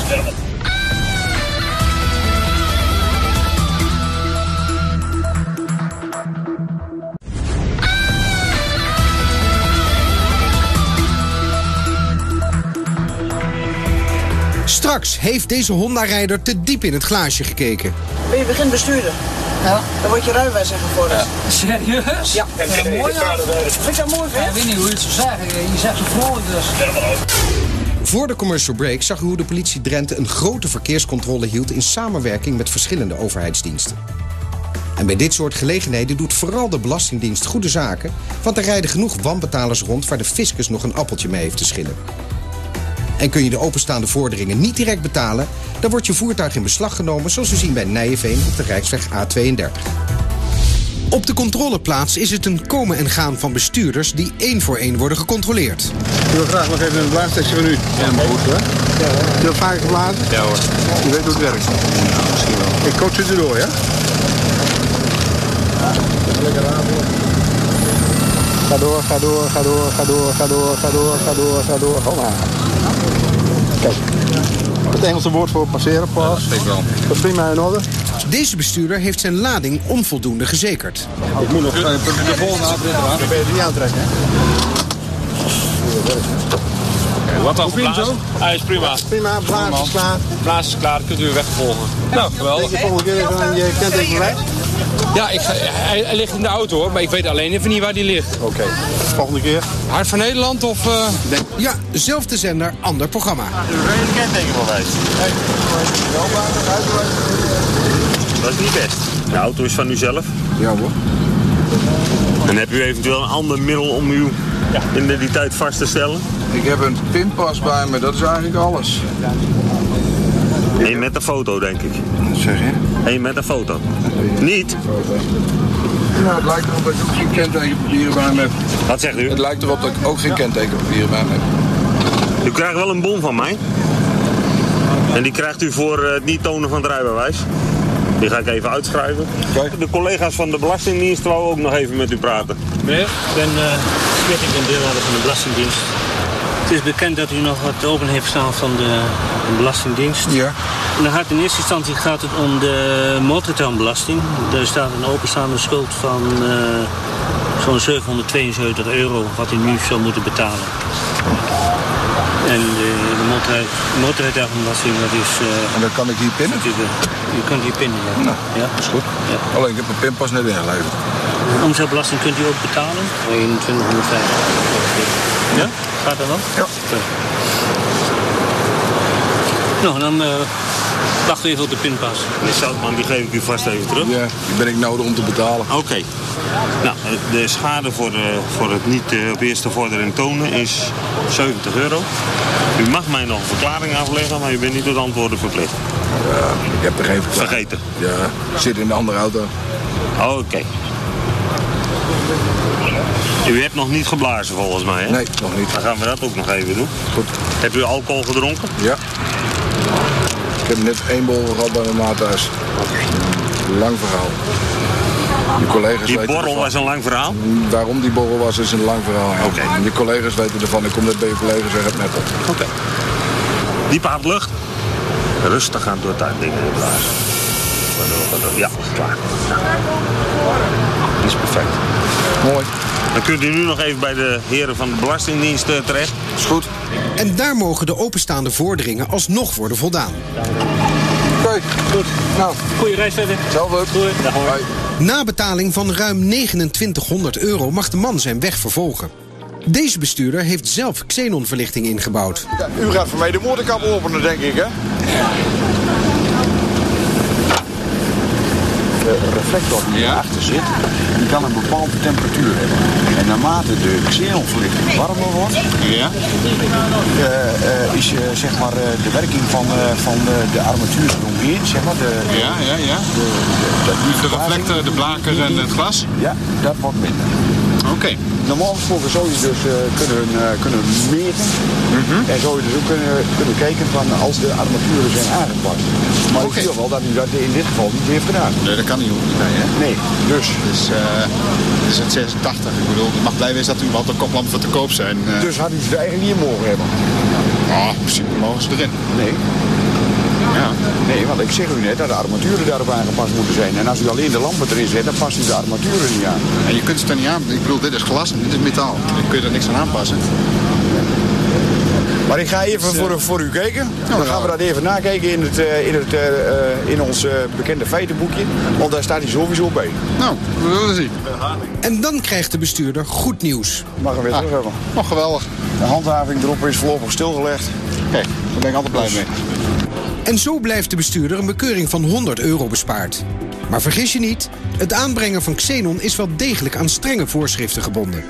S1: Straks heeft deze Honda-rijder te diep in het glaasje gekeken.
S2: Ben je begin bestuurder?
S5: Ja.
S2: Dan wordt je rijbewijs ingevorderd.
S5: Ja. Serieus?
S2: Ja. En vind, mooi, ja. Vind je dat mooi?
S5: Ja, ik weet niet hoe je het zou zeggen. Je zegt zo vrolijk dus.
S1: Voor de commercial break zag u hoe de politie Drenthe een grote verkeerscontrole hield in samenwerking met verschillende overheidsdiensten. En bij dit soort gelegenheden doet vooral de Belastingdienst goede zaken, want er rijden genoeg wanbetalers rond waar de fiscus nog een appeltje mee heeft te schillen. En kun je de openstaande vorderingen niet direct betalen, dan wordt je voertuig in beslag genomen, zoals we zien bij Nijenveen op de Rijksweg A tweeëndertig. Op de controleplaats is het een komen en gaan van bestuurders die één voor één worden gecontroleerd.
S20: Ik wil graag nog even een blaastestje van u. Ja, maar goed hoor. Ja, je hebt vaak geblazen? Ja hoor. Je weet hoe het werkt? Ja, misschien wel. Ik coach het erdoor, ja? Lekker aan.
S14: Ga door, ga door, ga door, ga door, ga door, ga door, ga door, ga door. Hoppa. Kijk. Het Engelse woord voor passeren, pas. Ja, dat, dat is prima in orde.
S1: Deze bestuurder heeft zijn lading onvoldoende gezekerd.
S20: Ik moet nog uh, de volgende aanbrengen. Dan ben je er niet aantrekken, hè?
S21: Wat dan geblazen? Hij is prima.
S20: Prima, blaas is klaar.
S21: Blaas is klaar, kunt u weer wegvolgen. Nou, geweldig.
S20: De volgende keer even aan je kenteken verwijt?
S21: Ja, ik, hij, hij ligt in de auto hoor, maar ik weet alleen even niet waar die ligt.
S20: Oké, okay. Volgende keer.
S21: Hart van Nederland of... Uh...
S1: Ja, zelfde zender, ander programma.
S21: U rijdt een kentekenbewijs.
S22: Dat is niet best. De auto is van u zelf.
S20: Ja hoor.
S22: En heb u eventueel een ander middel om uw ja. identiteit vast te stellen?
S20: Ik heb een pinpas bij me, dat is eigenlijk alles.
S22: Eén met een foto, denk ik.
S20: Wat zeg je?
S22: Eén met een foto. Niet?
S20: Nou, het lijkt erop dat ik ook geen kentekenpapieren bij me heb.
S22: Wat zegt u?
S20: Het lijkt erop dat ik ook geen kentekenpapieren bij me heb.
S22: U krijgt wel een bon van mij. En die krijgt u voor het niet tonen van het rijbewijs. Die ga ik even uitschrijven. Okay. De collega's van de Belastingdienst wou ook nog even met u praten.
S23: Meneer, ik ben uh, Smit, ik ben deelhouder van de Belastingdienst. Het is bekend dat u nog wat open heeft staan van de, de Belastingdienst.
S20: Ja.
S23: En dan gaat in eerste instantie gaat het om de motortoonbelasting. Er staat een openstaande schuld van uh, zo'n zevenhonderdtweeënzeventig euro wat u nu zou moeten betalen. En de, de motorrijtuigenbelasting, dat is... Uh,
S20: en dan kan ik hier pinnen?
S23: U kunt hier pinnen, ja.
S20: Nou,
S23: ja.
S20: Dat is goed.
S23: Ja.
S20: Alleen, ik heb mijn pinpas net ingeleverd.
S23: Omzetbelasting kunt u ook betalen? eenentwintighonderdvijftig. Ja? Gaat dat dan?
S20: Ja.
S23: Okay. Nou, dan uh, wachten we even op de pinpas.
S22: Meneer Zoutman, die geef ik u vast even terug.
S20: Ja, die ben ik nodig om te betalen.
S22: Oké. Okay. Nou, de schade voor, de, voor het niet uh, op eerste vordering tonen is zeventig euro. U mag mij nog een verklaring afleggen, maar u bent niet tot antwoorden verplicht.
S20: Ja, ik heb er geen verklaring.
S22: Vergeten?
S20: Ja, ik zit in de andere auto.
S22: Oké. Okay. U hebt nog niet geblazen volgens mij, hè?
S20: Nee, nog niet.
S22: Dan gaan we dat ook nog even doen.
S20: Goed.
S22: Hebt u alcohol gedronken?
S20: Ja. Ik heb net één bol gehad bij mijn maat thuis. Lang verhaal. Die collega's
S22: Die
S20: weten
S22: borrel
S20: ervan.
S22: was een lang verhaal?
S20: Waarom die borrel was, is een lang verhaal. Ja.
S22: Oké.
S20: En die collega's weten ervan. Ik kom net bij je collega's zeg het net op.
S22: Oké. Okay. Diep aan het lucht. Rustig aan door het uitdingen blazen. Ja, klaar. Die is perfect.
S20: Mooi.
S22: Dan kunt u nu nog even bij de heren van de Belastingdienst uh, terecht.
S20: Is goed.
S1: En daar mogen de openstaande vorderingen alsnog worden voldaan.
S20: Oké, okay, goed. Nou,
S5: goeie reis verder.
S20: Zelfde.
S5: Doei.
S20: Dag hoor.
S1: Na betaling van ruim negenentwintighonderd euro mag de man zijn weg vervolgen. Deze bestuurder heeft zelf xenonverlichting ingebouwd.
S20: Ja, u gaat voor mij de motorkap openen, denk ik, hè? De reflector die hierachter zit, die kan een bepaalde temperatuur hebben. En naarmate de xenonverlichting warmer wordt, ja. uh, uh, is uh, zeg maar, uh, de werking van, uh, van uh, de armatuur eromheen, zeg maar. De,
S8: ja, ja, ja. De, de, de, de reflector, de blaker en het glas?
S20: Ja, dat wordt minder.
S8: Oké. Okay.
S20: Normaal gesproken zou je dus uh, kunnen, uh, kunnen meten. Mm-hmm. En zou je dus ook kunnen, kunnen kijken van als de armaturen zijn aangepast. Maar okay. Ik zie wel dat u dat in dit geval niet heeft gedaan.
S8: Nee, dat kan niet ook niet bij, hè?
S20: Nee, dus.
S8: Dus uh, het is een zesentachtig. Ik bedoel, het mag blij wezen dat u wat de koplampen voor te koop zijn. Uh.
S20: Dus had u ze eigenlijk niet mogen hebben?
S8: Oh, in principe mogen ze erin.
S20: Nee. Ja. Nee, want ik zeg u net dat de armaturen daarop aangepast moeten zijn. En als u alleen de lampen erin zet, dan past u de armaturen niet aan.
S8: En je kunt het er niet aan. Ik bedoel, dit is glas en dit is metaal. Dan kun je er niks aan aanpassen.
S20: Maar ik ga even voor, voor u kijken. Nou, dan gaan we dat even nakijken in, het, in, het, uh, in ons uh, bekende feitenboekje. Want daar staat hij sowieso bij.
S8: Nou, we willen zien.
S1: En dan krijgt de bestuurder goed nieuws.
S20: Mag hem weer terug hebben.
S8: Nog geweldig.
S20: De handhaving erop is voorlopig stilgelegd.
S8: Kijk, daar ben ik altijd blij mee.
S1: En zo blijft de bestuurder een bekeuring van honderd euro bespaard. Maar vergis je niet, het aanbrengen van xenon is wel degelijk aan strenge voorschriften gebonden.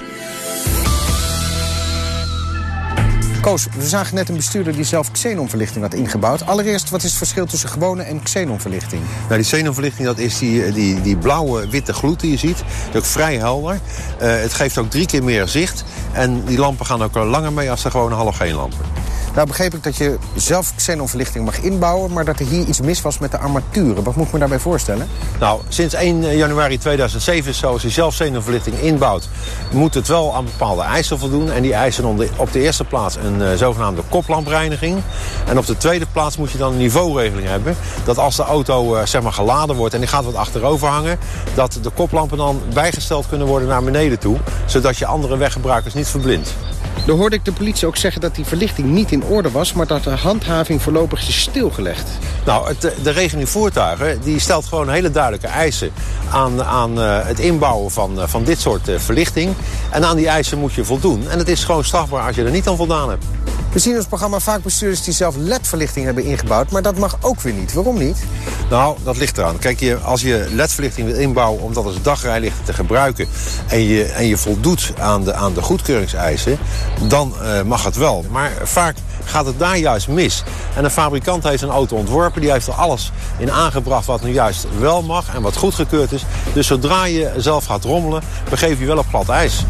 S7: Koos, we zagen net een bestuurder die zelf xenonverlichting had ingebouwd. Allereerst, wat is het verschil tussen gewone en xenonverlichting?
S18: Nou, die xenonverlichting, dat is die, die, die blauwe, witte gloed die je ziet. Dat is ook vrij helder. Uh, het geeft ook drie keer meer zicht. En die lampen gaan ook langer mee als de gewone halogeenlampen.
S7: Nou begreep ik dat je zelf xenonverlichting mag inbouwen, maar dat er hier iets mis was met de armaturen. Wat moet ik me daarbij voorstellen?
S18: Nou, sinds één januari tweeduizend zeven is zo, als je zelf xenonverlichting inbouwt, moet het wel aan bepaalde eisen voldoen. En die eisen op de, op de eerste plaats een uh, zogenaamde koplampreining. En op de tweede plaats moet je dan een niveauregeling hebben. Dat als de auto uh, zeg maar geladen wordt en die gaat wat achterover hangen, dat de koplampen dan bijgesteld kunnen worden naar beneden toe, zodat je andere weggebruikers niet verblindt.
S7: Dan hoorde ik de politie ook zeggen dat die verlichting niet in orde was, maar dat de handhaving voorlopig is stilgelegd.
S18: Nou, het, de regeling voertuigen die stelt gewoon hele duidelijke eisen aan, aan uh, het inbouwen van, uh, van dit soort uh, verlichting. En aan die eisen moet je voldoen. En het is gewoon strafbaar als je er niet aan voldaan hebt.
S7: We zien in ons programma vaak bestuurders die zelf L E D-verlichting hebben ingebouwd, maar dat mag ook weer niet. Waarom niet?
S18: Nou, dat ligt eraan. Kijk, je, als je L E D-verlichting wil inbouwen om dat als dagrijlichten te gebruiken en je, en je voldoet aan de, aan de goedkeuringseisen, dan uh, mag het wel. Maar vaak gaat het daar juist mis. En een fabrikant heeft een auto ontworpen, die heeft er alles in aangebracht wat nu juist wel mag en wat goedgekeurd is. Dus zodra je zelf gaat rommelen, begeef je wel op glad ijs.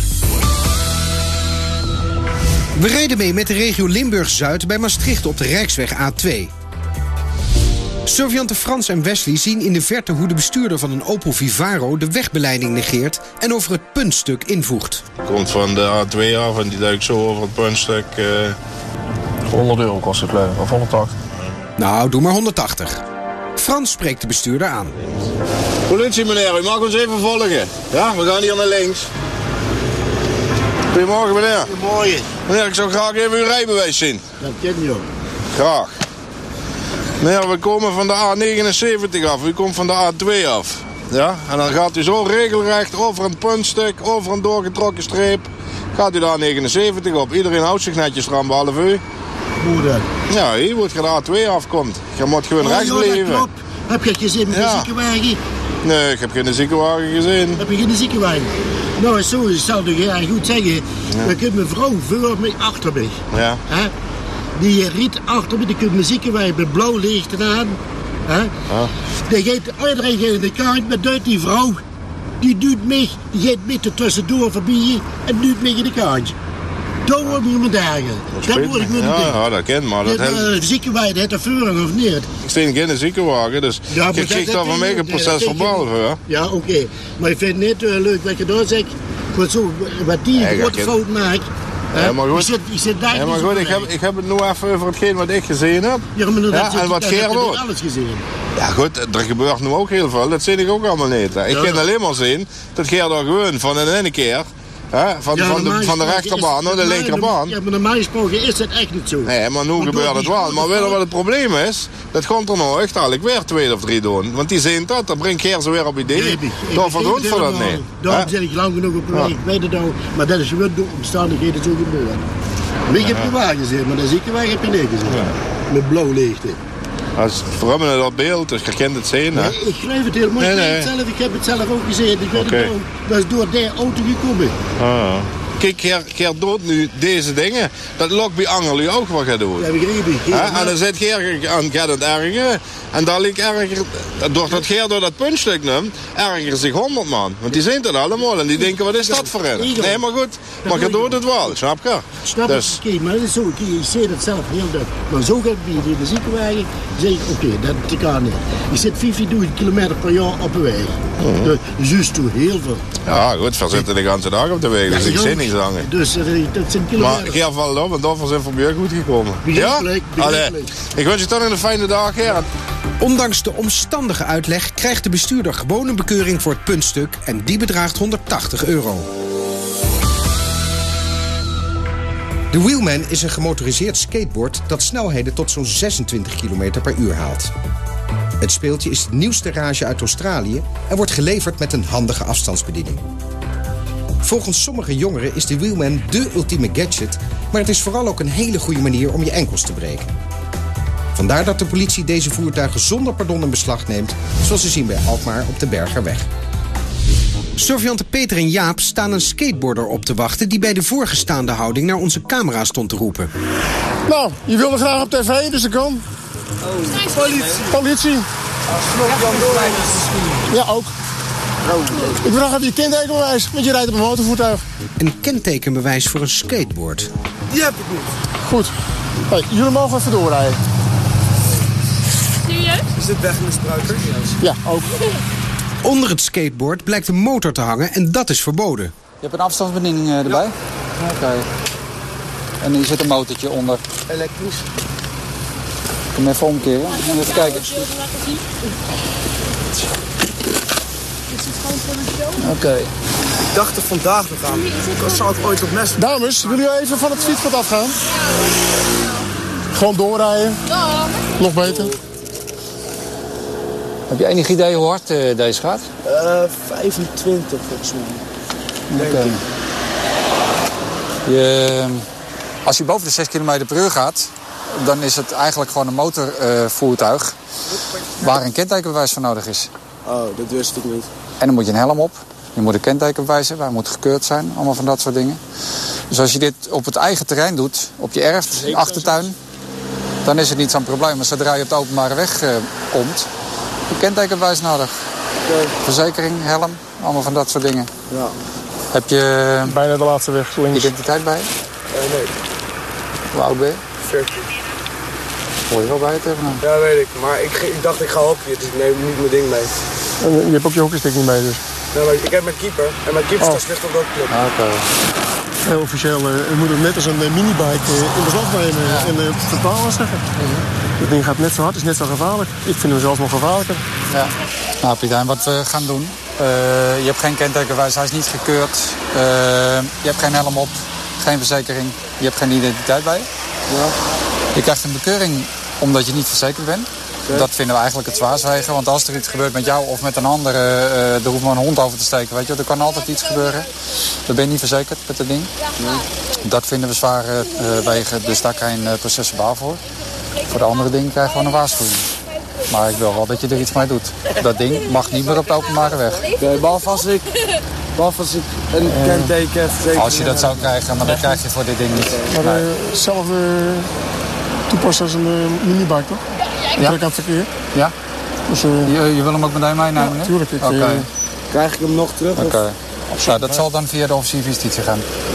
S1: We rijden mee met de regio Limburg-Zuid bij Maastricht op de Rijksweg A twee. Surveillanten Frans en Wesley zien in de verte hoe de bestuurder van een Opel Vivaro de wegbeleiding negeert en over het puntstuk invoegt.
S9: Komt van de A twee af en die duikt zo over het puntstuk. Uh...
S20: honderd euro kost het, of honderdtachtig.
S1: Nou, doe maar honderdtachtig. Frans spreekt de bestuurder aan.
S9: Politie meneer, u mag ons even volgen. Ja, we gaan hier naar links. Goedemorgen meneer.
S20: Goedemorgen.
S9: Meneer, ik zou graag even uw rijbewijs zien.
S20: Dat ken je ook.
S9: Graag. Meneer, we komen van de A negenenzeventig af. U komt van de A twee af. Ja? En dan gaat u zo regelrecht over een puntstuk, over een doorgetrokken streep. Gaat u de A negenenzeventig op. Iedereen houdt zich netjes eraan, behalve u.
S20: Hoe dan?
S9: Ja, hier wordt je de A twee afkomt. Je moet gewoon
S20: oh,
S9: rechts
S20: joh,
S9: blijven.
S20: Klopt. Heb je gezien met
S9: ja.
S20: de ziekenwagen?
S9: Nee, ik heb geen ziekenwagen gezien.
S20: Heb je geen ziekenwagen? Nou, zo, ik zal toch heel goed zeggen. Ja. Er komt een vrouw voor mij achter mij.
S9: Ja.
S20: He? Die riet achter me, die komt een ziekenwagen met blauw lichten aan. He?
S9: Ja.
S20: Die gaat iedereen in de kant, maar duidt die vrouw. Die duwt mij, die gaat met er tussendoor voorbij en duwt mij in de kant.
S4: Daar word ik me dagen. Daar word ik me
S9: ja, ja, dat ken maar. Dat
S4: de
S9: helpt.
S4: ziekenwagen heeft er vuring of niet?
S9: Ik sta in een ziekenwagen, dus
S4: Ja,
S9: je krijgt daar van mij een proces verbaal voor. Ja,
S4: ja oké. Okay. Maar ik vind het niet uh, leuk wat je daar zegt. Wat, zo, wat die
S9: ja,
S4: grote fout maakt.
S9: Ja, maar goed,
S4: ik zit, ik zit daar
S9: ja, maar goed ik, heb, ik heb het nu even over hetgeen wat ik gezien heb.
S4: Ja, maar dat,
S9: ja,
S4: dat,
S9: en wat Geert ook.
S4: alles gezien.
S9: Ja goed, er gebeurt nu ook heel veel. Dat zie ik ook allemaal niet. Hè. Ik ja, kan alleen maar zien dat Geert er gewoon van in ene keer... Hè, van, ja, van, de, van de rechterbaan naar de linkerbaan.
S4: Ja, maar normaal gesproken is dat echt niet zo.
S9: Nee, maar nu gebeurt het wel. Maar weet je wat het probleem is? Dat komt er nou echt eigenlijk weer twee of drie doen. Want die zien dat, dan brengt Geert ze weer op idee. Dan verdoet voor dat niet.
S4: Daarom zit ik lang genoeg op de weg, ik weet het nou. Maar dat is gewoon door omstandigheden zo gebeurd. Ik heb je wagen gezien, maar de ziekenwagen heb je niet gezien. Ja. Met blauw leegte.
S9: Als voor hem dat beeld, dus je kent het zien, hè?
S4: Nee, ik schrijf het helemaal. Nee, nee. Ik, zelf, ik heb het zelf ook gezien. Ik weet okay. het ook. Dat is door die auto gekomen.
S9: Ah. Kijk, Geert doet nu deze dingen. Dat lokt bij Angel ook wat gaat doen.
S4: Ja, begreep ik.
S9: Ja, en dan zit Geert aan gaat het erger. En daar ligt erger, doordat Geert door dat puntstuk neemt, erger zich honderd man. Want die zien het allemaal en die denken, wat is dat voor hen? Nee, maar goed, maar je doet het wel, snap je?
S4: Snap dus. ik, maar dat is zo, ik zie het zelf heel duidelijk. Maar zo gaat het bij de ziekenwagen, zeg ik, oké, okay, dat kan niet. Je zit vijfhonderd kilometer per jaar op de weg. Mm-hmm. Dus juist toe heel veel.
S9: Ja, goed, we zitten de hele dag op de weg, dus ja, ik zie niks langer.
S4: Dus dat zijn kilometers.
S9: Maar Geert valt op en daarvoor zijn we weer goed gekomen.
S4: Begrijpelijk,
S9: ja? Begrijpelijk. Ik wens je toch een fijne dag, Gerard.
S1: Ondanks de omstandige uitleg krijgt de bestuurder gewoon een bekeuring voor het puntstuk en die bedraagt honderdtachtig euro.
S7: De Wheelman is een gemotoriseerd skateboard dat snelheden tot zo'n zesentwintig kilometer per uur haalt. Het speeltje is het nieuwste rage uit Australië en wordt geleverd met een handige afstandsbediening. Volgens sommige jongeren is de Wheelman dé ultieme gadget, maar het is vooral ook een hele goede manier om je enkels te breken. Vandaar dat de politie deze voertuigen zonder pardon in beslag neemt, zoals we zien bij Alkmaar op de Bergerweg.
S1: Surveillanten Peter en Jaap staan een skateboarder op te wachten die bij de voorgestaande houding naar onze camera stond te roepen.
S6: Nou, je wilde graag op tv, dus ik kan.
S2: Oh, politie.
S6: Politie. Ja, ook. Ik vraag even je kentekenbewijs, want je rijdt op een motorvoertuig.
S1: Een kentekenbewijs voor een skateboard.
S2: Die heb ik niet.
S6: Goed. Hey, jullie mogen even doorrijden.
S2: Serieus? Is dit wegmisbruiker?
S6: Ja, ook.
S1: Onder het skateboard blijkt een motor te hangen en dat is verboden.
S11: Je hebt een afstandsbediening uh, erbij? Ja. Oké. Okay. En hier zit een motortje onder.
S2: Elektrisch.
S11: Ik hem even omkeren. Even kijken. Oké. Okay.
S2: Ik dacht er vandaag nog aan. Dat zou ik ooit op mes.
S6: Dames, willen jullie even van het fietspad afgaan? Gewoon doorrijden. Nog beter.
S11: Heb je enig idee hoe hard uh, deze gaat?
S2: Uh, vijfentwintig volgens mij.
S11: Oké. Okay. Je, als je boven de zes kilometer per uur gaat, dan is het eigenlijk gewoon een motorvoertuig uh, waar een kentekenbewijs voor nodig is.
S2: Oh, dat wist ik niet.
S11: En dan moet je een helm op. Je moet een kentekenbewijs hebben, hij moet gekeurd zijn. Allemaal van dat soort dingen. Dus als je dit op het eigen terrein doet, op je erf, achtertuin, dan is het niet zo'n probleem. Maar zodra je op de openbare weg uh, komt, een kentekenbewijs nodig. Okay. Verzekering, helm, allemaal van dat soort dingen.
S2: Ja.
S11: Heb je
S6: bijna de laatste weg links.
S11: Identiteit bij je?
S2: Uh, nee.
S11: Hoe oud ben je?
S2: veertien.
S11: Hoor je wel bij het hebben?
S2: Ja, weet ik. Maar ik, ik dacht ik ga hockeyen, dus ik neem niet mijn ding mee.
S6: En je hebt ook je hockeystick niet mee dus?
S2: Nee, maar ik heb mijn keeper. En mijn keeperstas oh. ligt op dat club.
S11: Ah, oké. Okay.
S6: Heel officieel, uh, je moet het net als een uh, minibike uh, in beslag nemen ja. en uh, totaal zeggen. Mm-hmm. Het ding gaat net zo hard, is net zo gevaarlijk. Ik vind hem zelfs nog gevaarlijker.
S11: Ja. Nou, Pietijn, wat we gaan doen. Uh, je hebt geen kentekenbewijs, hij is niet gekeurd. Uh, je hebt geen helm op, geen verzekering. Je hebt geen identiteit bij je.
S2: Ja.
S11: Je krijgt een bekeuring omdat je niet verzekerd bent. Okay. Dat vinden we eigenlijk het zwaarst wegen. Want als er iets gebeurt met jou of met een andere, uh, er hoeft maar een hond over te steken. Weet je, er kan altijd iets gebeuren. Dan ben je niet verzekerd met dat ding. Nee. Dat vinden we zwaar uh, wegen, dus daar krijg je een uh, procesverbaal voor. Voor de andere dingen krijg je gewoon een waarschuwing. Maar ik wil wel dat je er iets mee doet. Dat ding mag niet meer op de openbare weg.
S2: Okay, behalve als ik, behalve als ik een uh, kenteken verzekering.
S11: Als je dat zou krijgen, maar dat krijg je voor dit ding niet.
S6: Maar uh, hetzelfde toepassen als een uh, minibike, toch?
S11: Ja.
S6: Druk aan het verkeer.
S11: Ja.
S6: Dus, uh,
S11: je, je wil hem ook meteen meenemen?
S6: Ja, natuurlijk.
S11: Okay.
S2: Uh, krijg ik hem nog terug?
S11: Oké. Okay. Nou, dat zal dan via de officier van justitie gaan.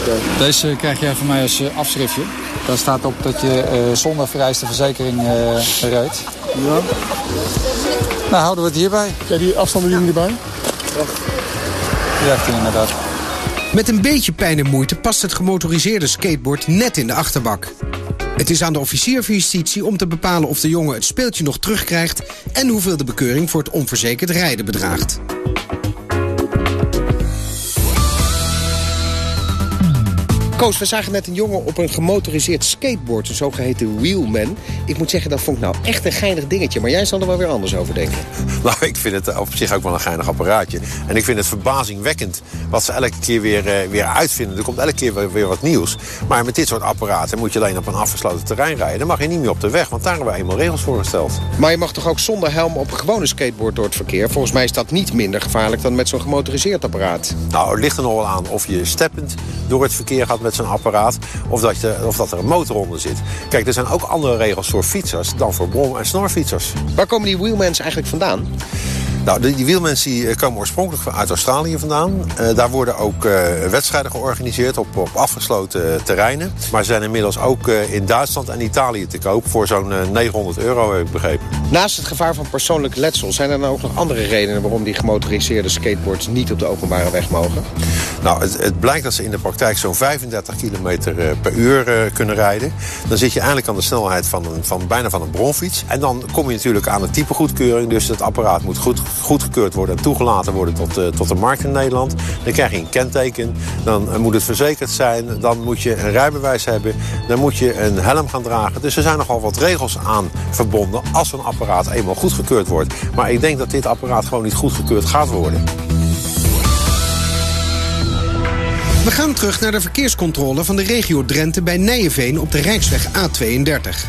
S11: Deze krijg jij van mij als uh, afschriftje. Daar staat op dat je uh, zonder vereiste verzekering uh, rijdt.
S6: Ja.
S11: Nou, houden we het hierbij.
S6: Ja, die afstandsbediening erbij?
S11: Ja, die inderdaad.
S1: Met een beetje pijn en moeite past het gemotoriseerde skateboard net in de achterbak. Het is aan de officier van justitie om te bepalen of de jongen het speeltje nog terugkrijgt en hoeveel de bekeuring voor het onverzekerd rijden bedraagt.
S7: Koos, we zagen net een jongen op een gemotoriseerd skateboard, een zogeheten wheelman. Ik moet zeggen, dat vond ik nou echt een geinig dingetje. Maar jij zal er wel weer anders over denken.
S18: Nou, ik vind het op zich ook wel een geinig apparaatje. En ik vind het verbazingwekkend wat ze elke keer weer, uh, weer uitvinden. Er komt elke keer weer, weer wat nieuws. Maar met dit soort apparaten moet je alleen op een afgesloten terrein rijden. Dan mag je niet meer op de weg, want daar hebben we eenmaal regels voor gesteld.
S7: Maar je mag toch ook zonder helm op een gewone skateboard door het verkeer? Volgens mij is dat niet minder gevaarlijk dan met zo'n gemotoriseerd apparaat.
S18: Nou, het ligt er nog wel aan of je steppend door het verkeer gaat met zo'n apparaat, of dat, je, of dat er een motor onder zit. Kijk, er zijn ook andere regels voor fietsers dan voor brom- en snorfietsers.
S7: Waar komen die wheelmans eigenlijk vandaan?
S18: Nou, die, die wheelmans die komen oorspronkelijk uit Australië vandaan. Uh, daar worden ook uh, wedstrijden georganiseerd op, op afgesloten uh, terreinen. Maar ze zijn inmiddels ook uh, in Duitsland en Italië te koop voor zo'n uh, negenhonderd euro, heb ik begrepen.
S7: Naast het gevaar van persoonlijk letsel, zijn er dan ook nog andere redenen waarom die gemotoriseerde skateboards niet op de openbare weg mogen?
S18: Nou, het, het blijkt dat ze in de praktijk zo'n vijfendertig kilometer uh, per uur uh, kunnen rijden. Dan zit je eigenlijk aan de snelheid van, een, van bijna van een bromfiets. En dan kom je natuurlijk aan de type goedkeuring. Dus het apparaat moet goed goedgekeurd worden en toegelaten worden tot, uh, tot de markt in Nederland. Dan krijg je een kenteken, dan uh, moet het verzekerd zijn, dan moet je een rijbewijs hebben, dan moet je een helm gaan dragen. Dus er zijn nogal wat regels aan verbonden als zo'n apparaat eenmaal goedgekeurd wordt. Maar ik denk dat dit apparaat gewoon niet goedgekeurd gaat worden.
S1: We gaan terug naar de verkeerscontrole van de regio Drenthe bij Nijeveen op de Rijksweg A tweeëndertig.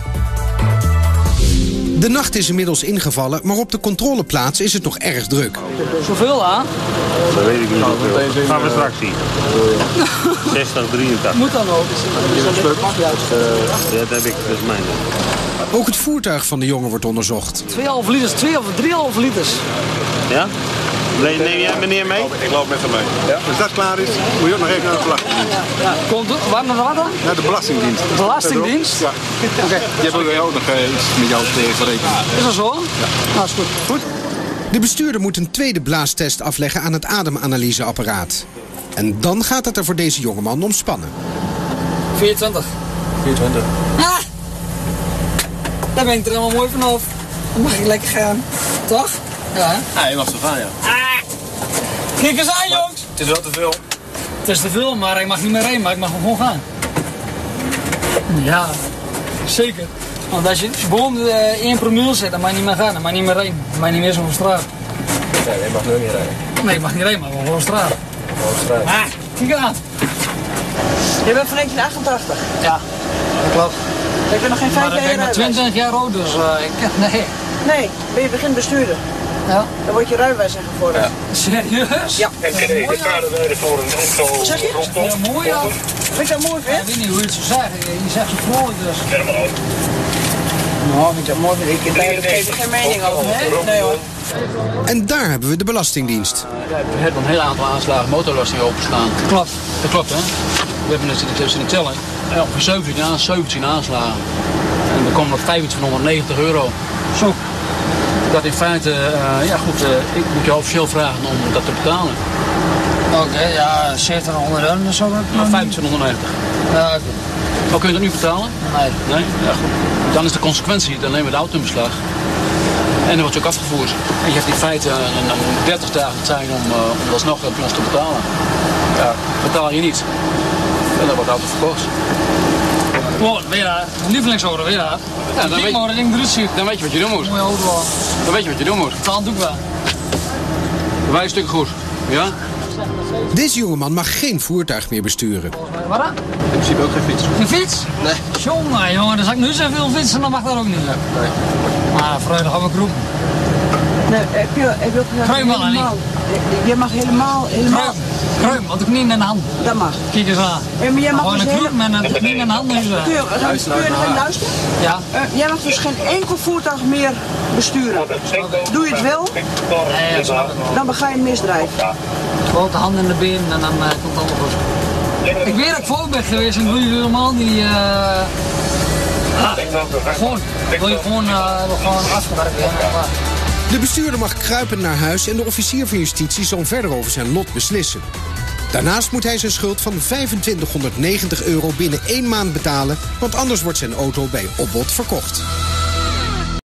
S1: De nacht is inmiddels ingevallen, maar op de controleplaats is het nog erg druk.
S23: Zoveel aan?
S22: Dat weet ik niet zoveel. Gaan we straks zien. zestig, drieëntachtig.
S23: Moet dan ook.
S22: Ja, dat heb ik, dat is mijn.
S1: Ook het voertuig van de jongen wordt onderzocht.
S23: twee komma vijf liters, twee of drie komma vijf liters.
S22: Ja? Neem jij meneer mee?
S6: Ik loop met hem mee. Ja. Als dat klaar is, moet je ook nog even naar de belastingdienst.
S23: Ja, komt het? Waar naar wat dan?
S6: Naar de belastingdienst.
S23: Belastingdienst?
S6: Ja. Oké. Okay. Je hebt ook nog uh, iets met jou te verrekenen.
S23: Is dat zo? Ja. Nou, is goed. Goed.
S1: De bestuurder moet een tweede blaastest afleggen aan het ademanalyseapparaat. En dan gaat het er voor deze jongeman om spannen.
S23: vierentwintig.
S22: vierentwintig.
S23: Ah! Daar ben ik er helemaal mooi vanaf. Dan mag ik lekker gaan. Toch? Ja, hè?
S22: Ja, je mag zo gaan, ja.
S23: Ah! Kijk eens aan, jongens!
S22: Het is wel te veel.
S23: Het is te veel, maar ik mag niet meer rijden, maar ik mag gewoon gaan. Ja, zeker. Want als je boven de één promille zit, dan mag je niet meer gaan, dan mag je niet meer rijden. Dan mag je niet meer zo van straat.
S22: Nee, je mag nu niet rijden.
S23: Nee, ik mag niet rijden, maar gewoon van straat.
S22: Gewoon straat.
S23: Ah, kijk aan.
S19: Je bent van negentien achtentachtig?
S23: Ja, dat klopt.
S19: Ik ben nog geen vijf jaar
S23: rijbewijs. Maar ik ben twintig jaar oud, dus uh, ik nee.
S19: Nee, ben je begint bestuurder.
S23: Ja.
S19: Dan wordt je rijbewijs ingevorderd.
S23: Ja. Serieus?
S19: Ja.
S23: En de vaardigheden voor een auto. Zeg je? Ja, mooi ja.
S19: Vind je dat mooi, vind?
S23: Ja, ik weet niet hoe je het zou zeggen. Je zegt zo vrolijk dus.
S19: Nou, vind je dat mooi? Ik geef er geen mening over. Nee? Nee hoor.
S1: En daar hebben we de Belastingdienst.
S23: We hebben een heel aantal aanslagen motorbelasting openstaan. Klopt. Dat klopt, hè? We hebben het tussen de tellen. Ja, ongeveer zeventien, aan, zeventien aanslagen. En we komen op vijfentwintighonderdnegentig euro. Zo. Dat in feite, uh, ja goed, uh, ik moet je officieel vragen om dat te betalen. Oké, okay, ja, zeventienhonderd euro of zo. Nou, vijfentwintighonderdnegentig. Ja, oké. Okay. Oh, kun je dat nu betalen? Nee. Nee? Ja, goed. Dan is de consequentie, dan nemen we de auto in beslag. En dan wordt je ook afgevoerd. En je hebt in feite een, een dertig dagen tijd om, uh, om dat alsnog bij ons te betalen. Ja, betaal je niet. En dan wordt de auto verkocht. Oh, weer daar. Lievelingsauto, weer daar. Ja, dan, weet, maar, ding eruit ziet. Dan weet je wat je doen moet. Mooie auto. Dan weet je wat je doen moet. Het doe ik wel. Wij een stuk goed, ja?
S1: Deze jongeman mag geen voertuig meer besturen.
S23: Wat dan?
S22: In principe ook geen fiets.
S23: Een fiets? Nee. Jongen, jongen, dan zou ik nu zoveel fietsen, dan mag dat ook niet. Nee. Maar vrijdag gaan we groepen.
S19: Nee, heb je, heb je ook
S23: Kruim wel niet.
S19: Je mag helemaal, helemaal...
S23: Kruim, Kruim, want ik niet in de hand.
S19: Dat mag.
S23: Kijk eens aan.
S19: Ja, maar jij mag
S23: gewoon
S19: dus
S23: een
S19: hele...
S23: groep met een niet in de hand. Dus, uh...
S19: Kun je, kun je, kun je nog even luisteren?
S23: Ja.
S19: Uh, jij mag dus geen enkel voertuig meer besturen. Doe je het wel,
S23: nee,
S19: dan bega je een misdrijf.
S23: Gewoon de hand in de been en dan uh, komt het allemaal goed.
S3: Ik weet dat ik volk ben geweest en wil je helemaal niet... Uh... Ah, gewoon, wil je gewoon, uh, gewoon afgewerkt hebben.
S1: De bestuurder mag kruipend naar huis en de officier van justitie zal verder over zijn lot beslissen. Daarnaast moet hij zijn schuld van vijfentwintighonderdnegentig euro binnen één maand betalen, want anders wordt zijn auto bij opbod verkocht.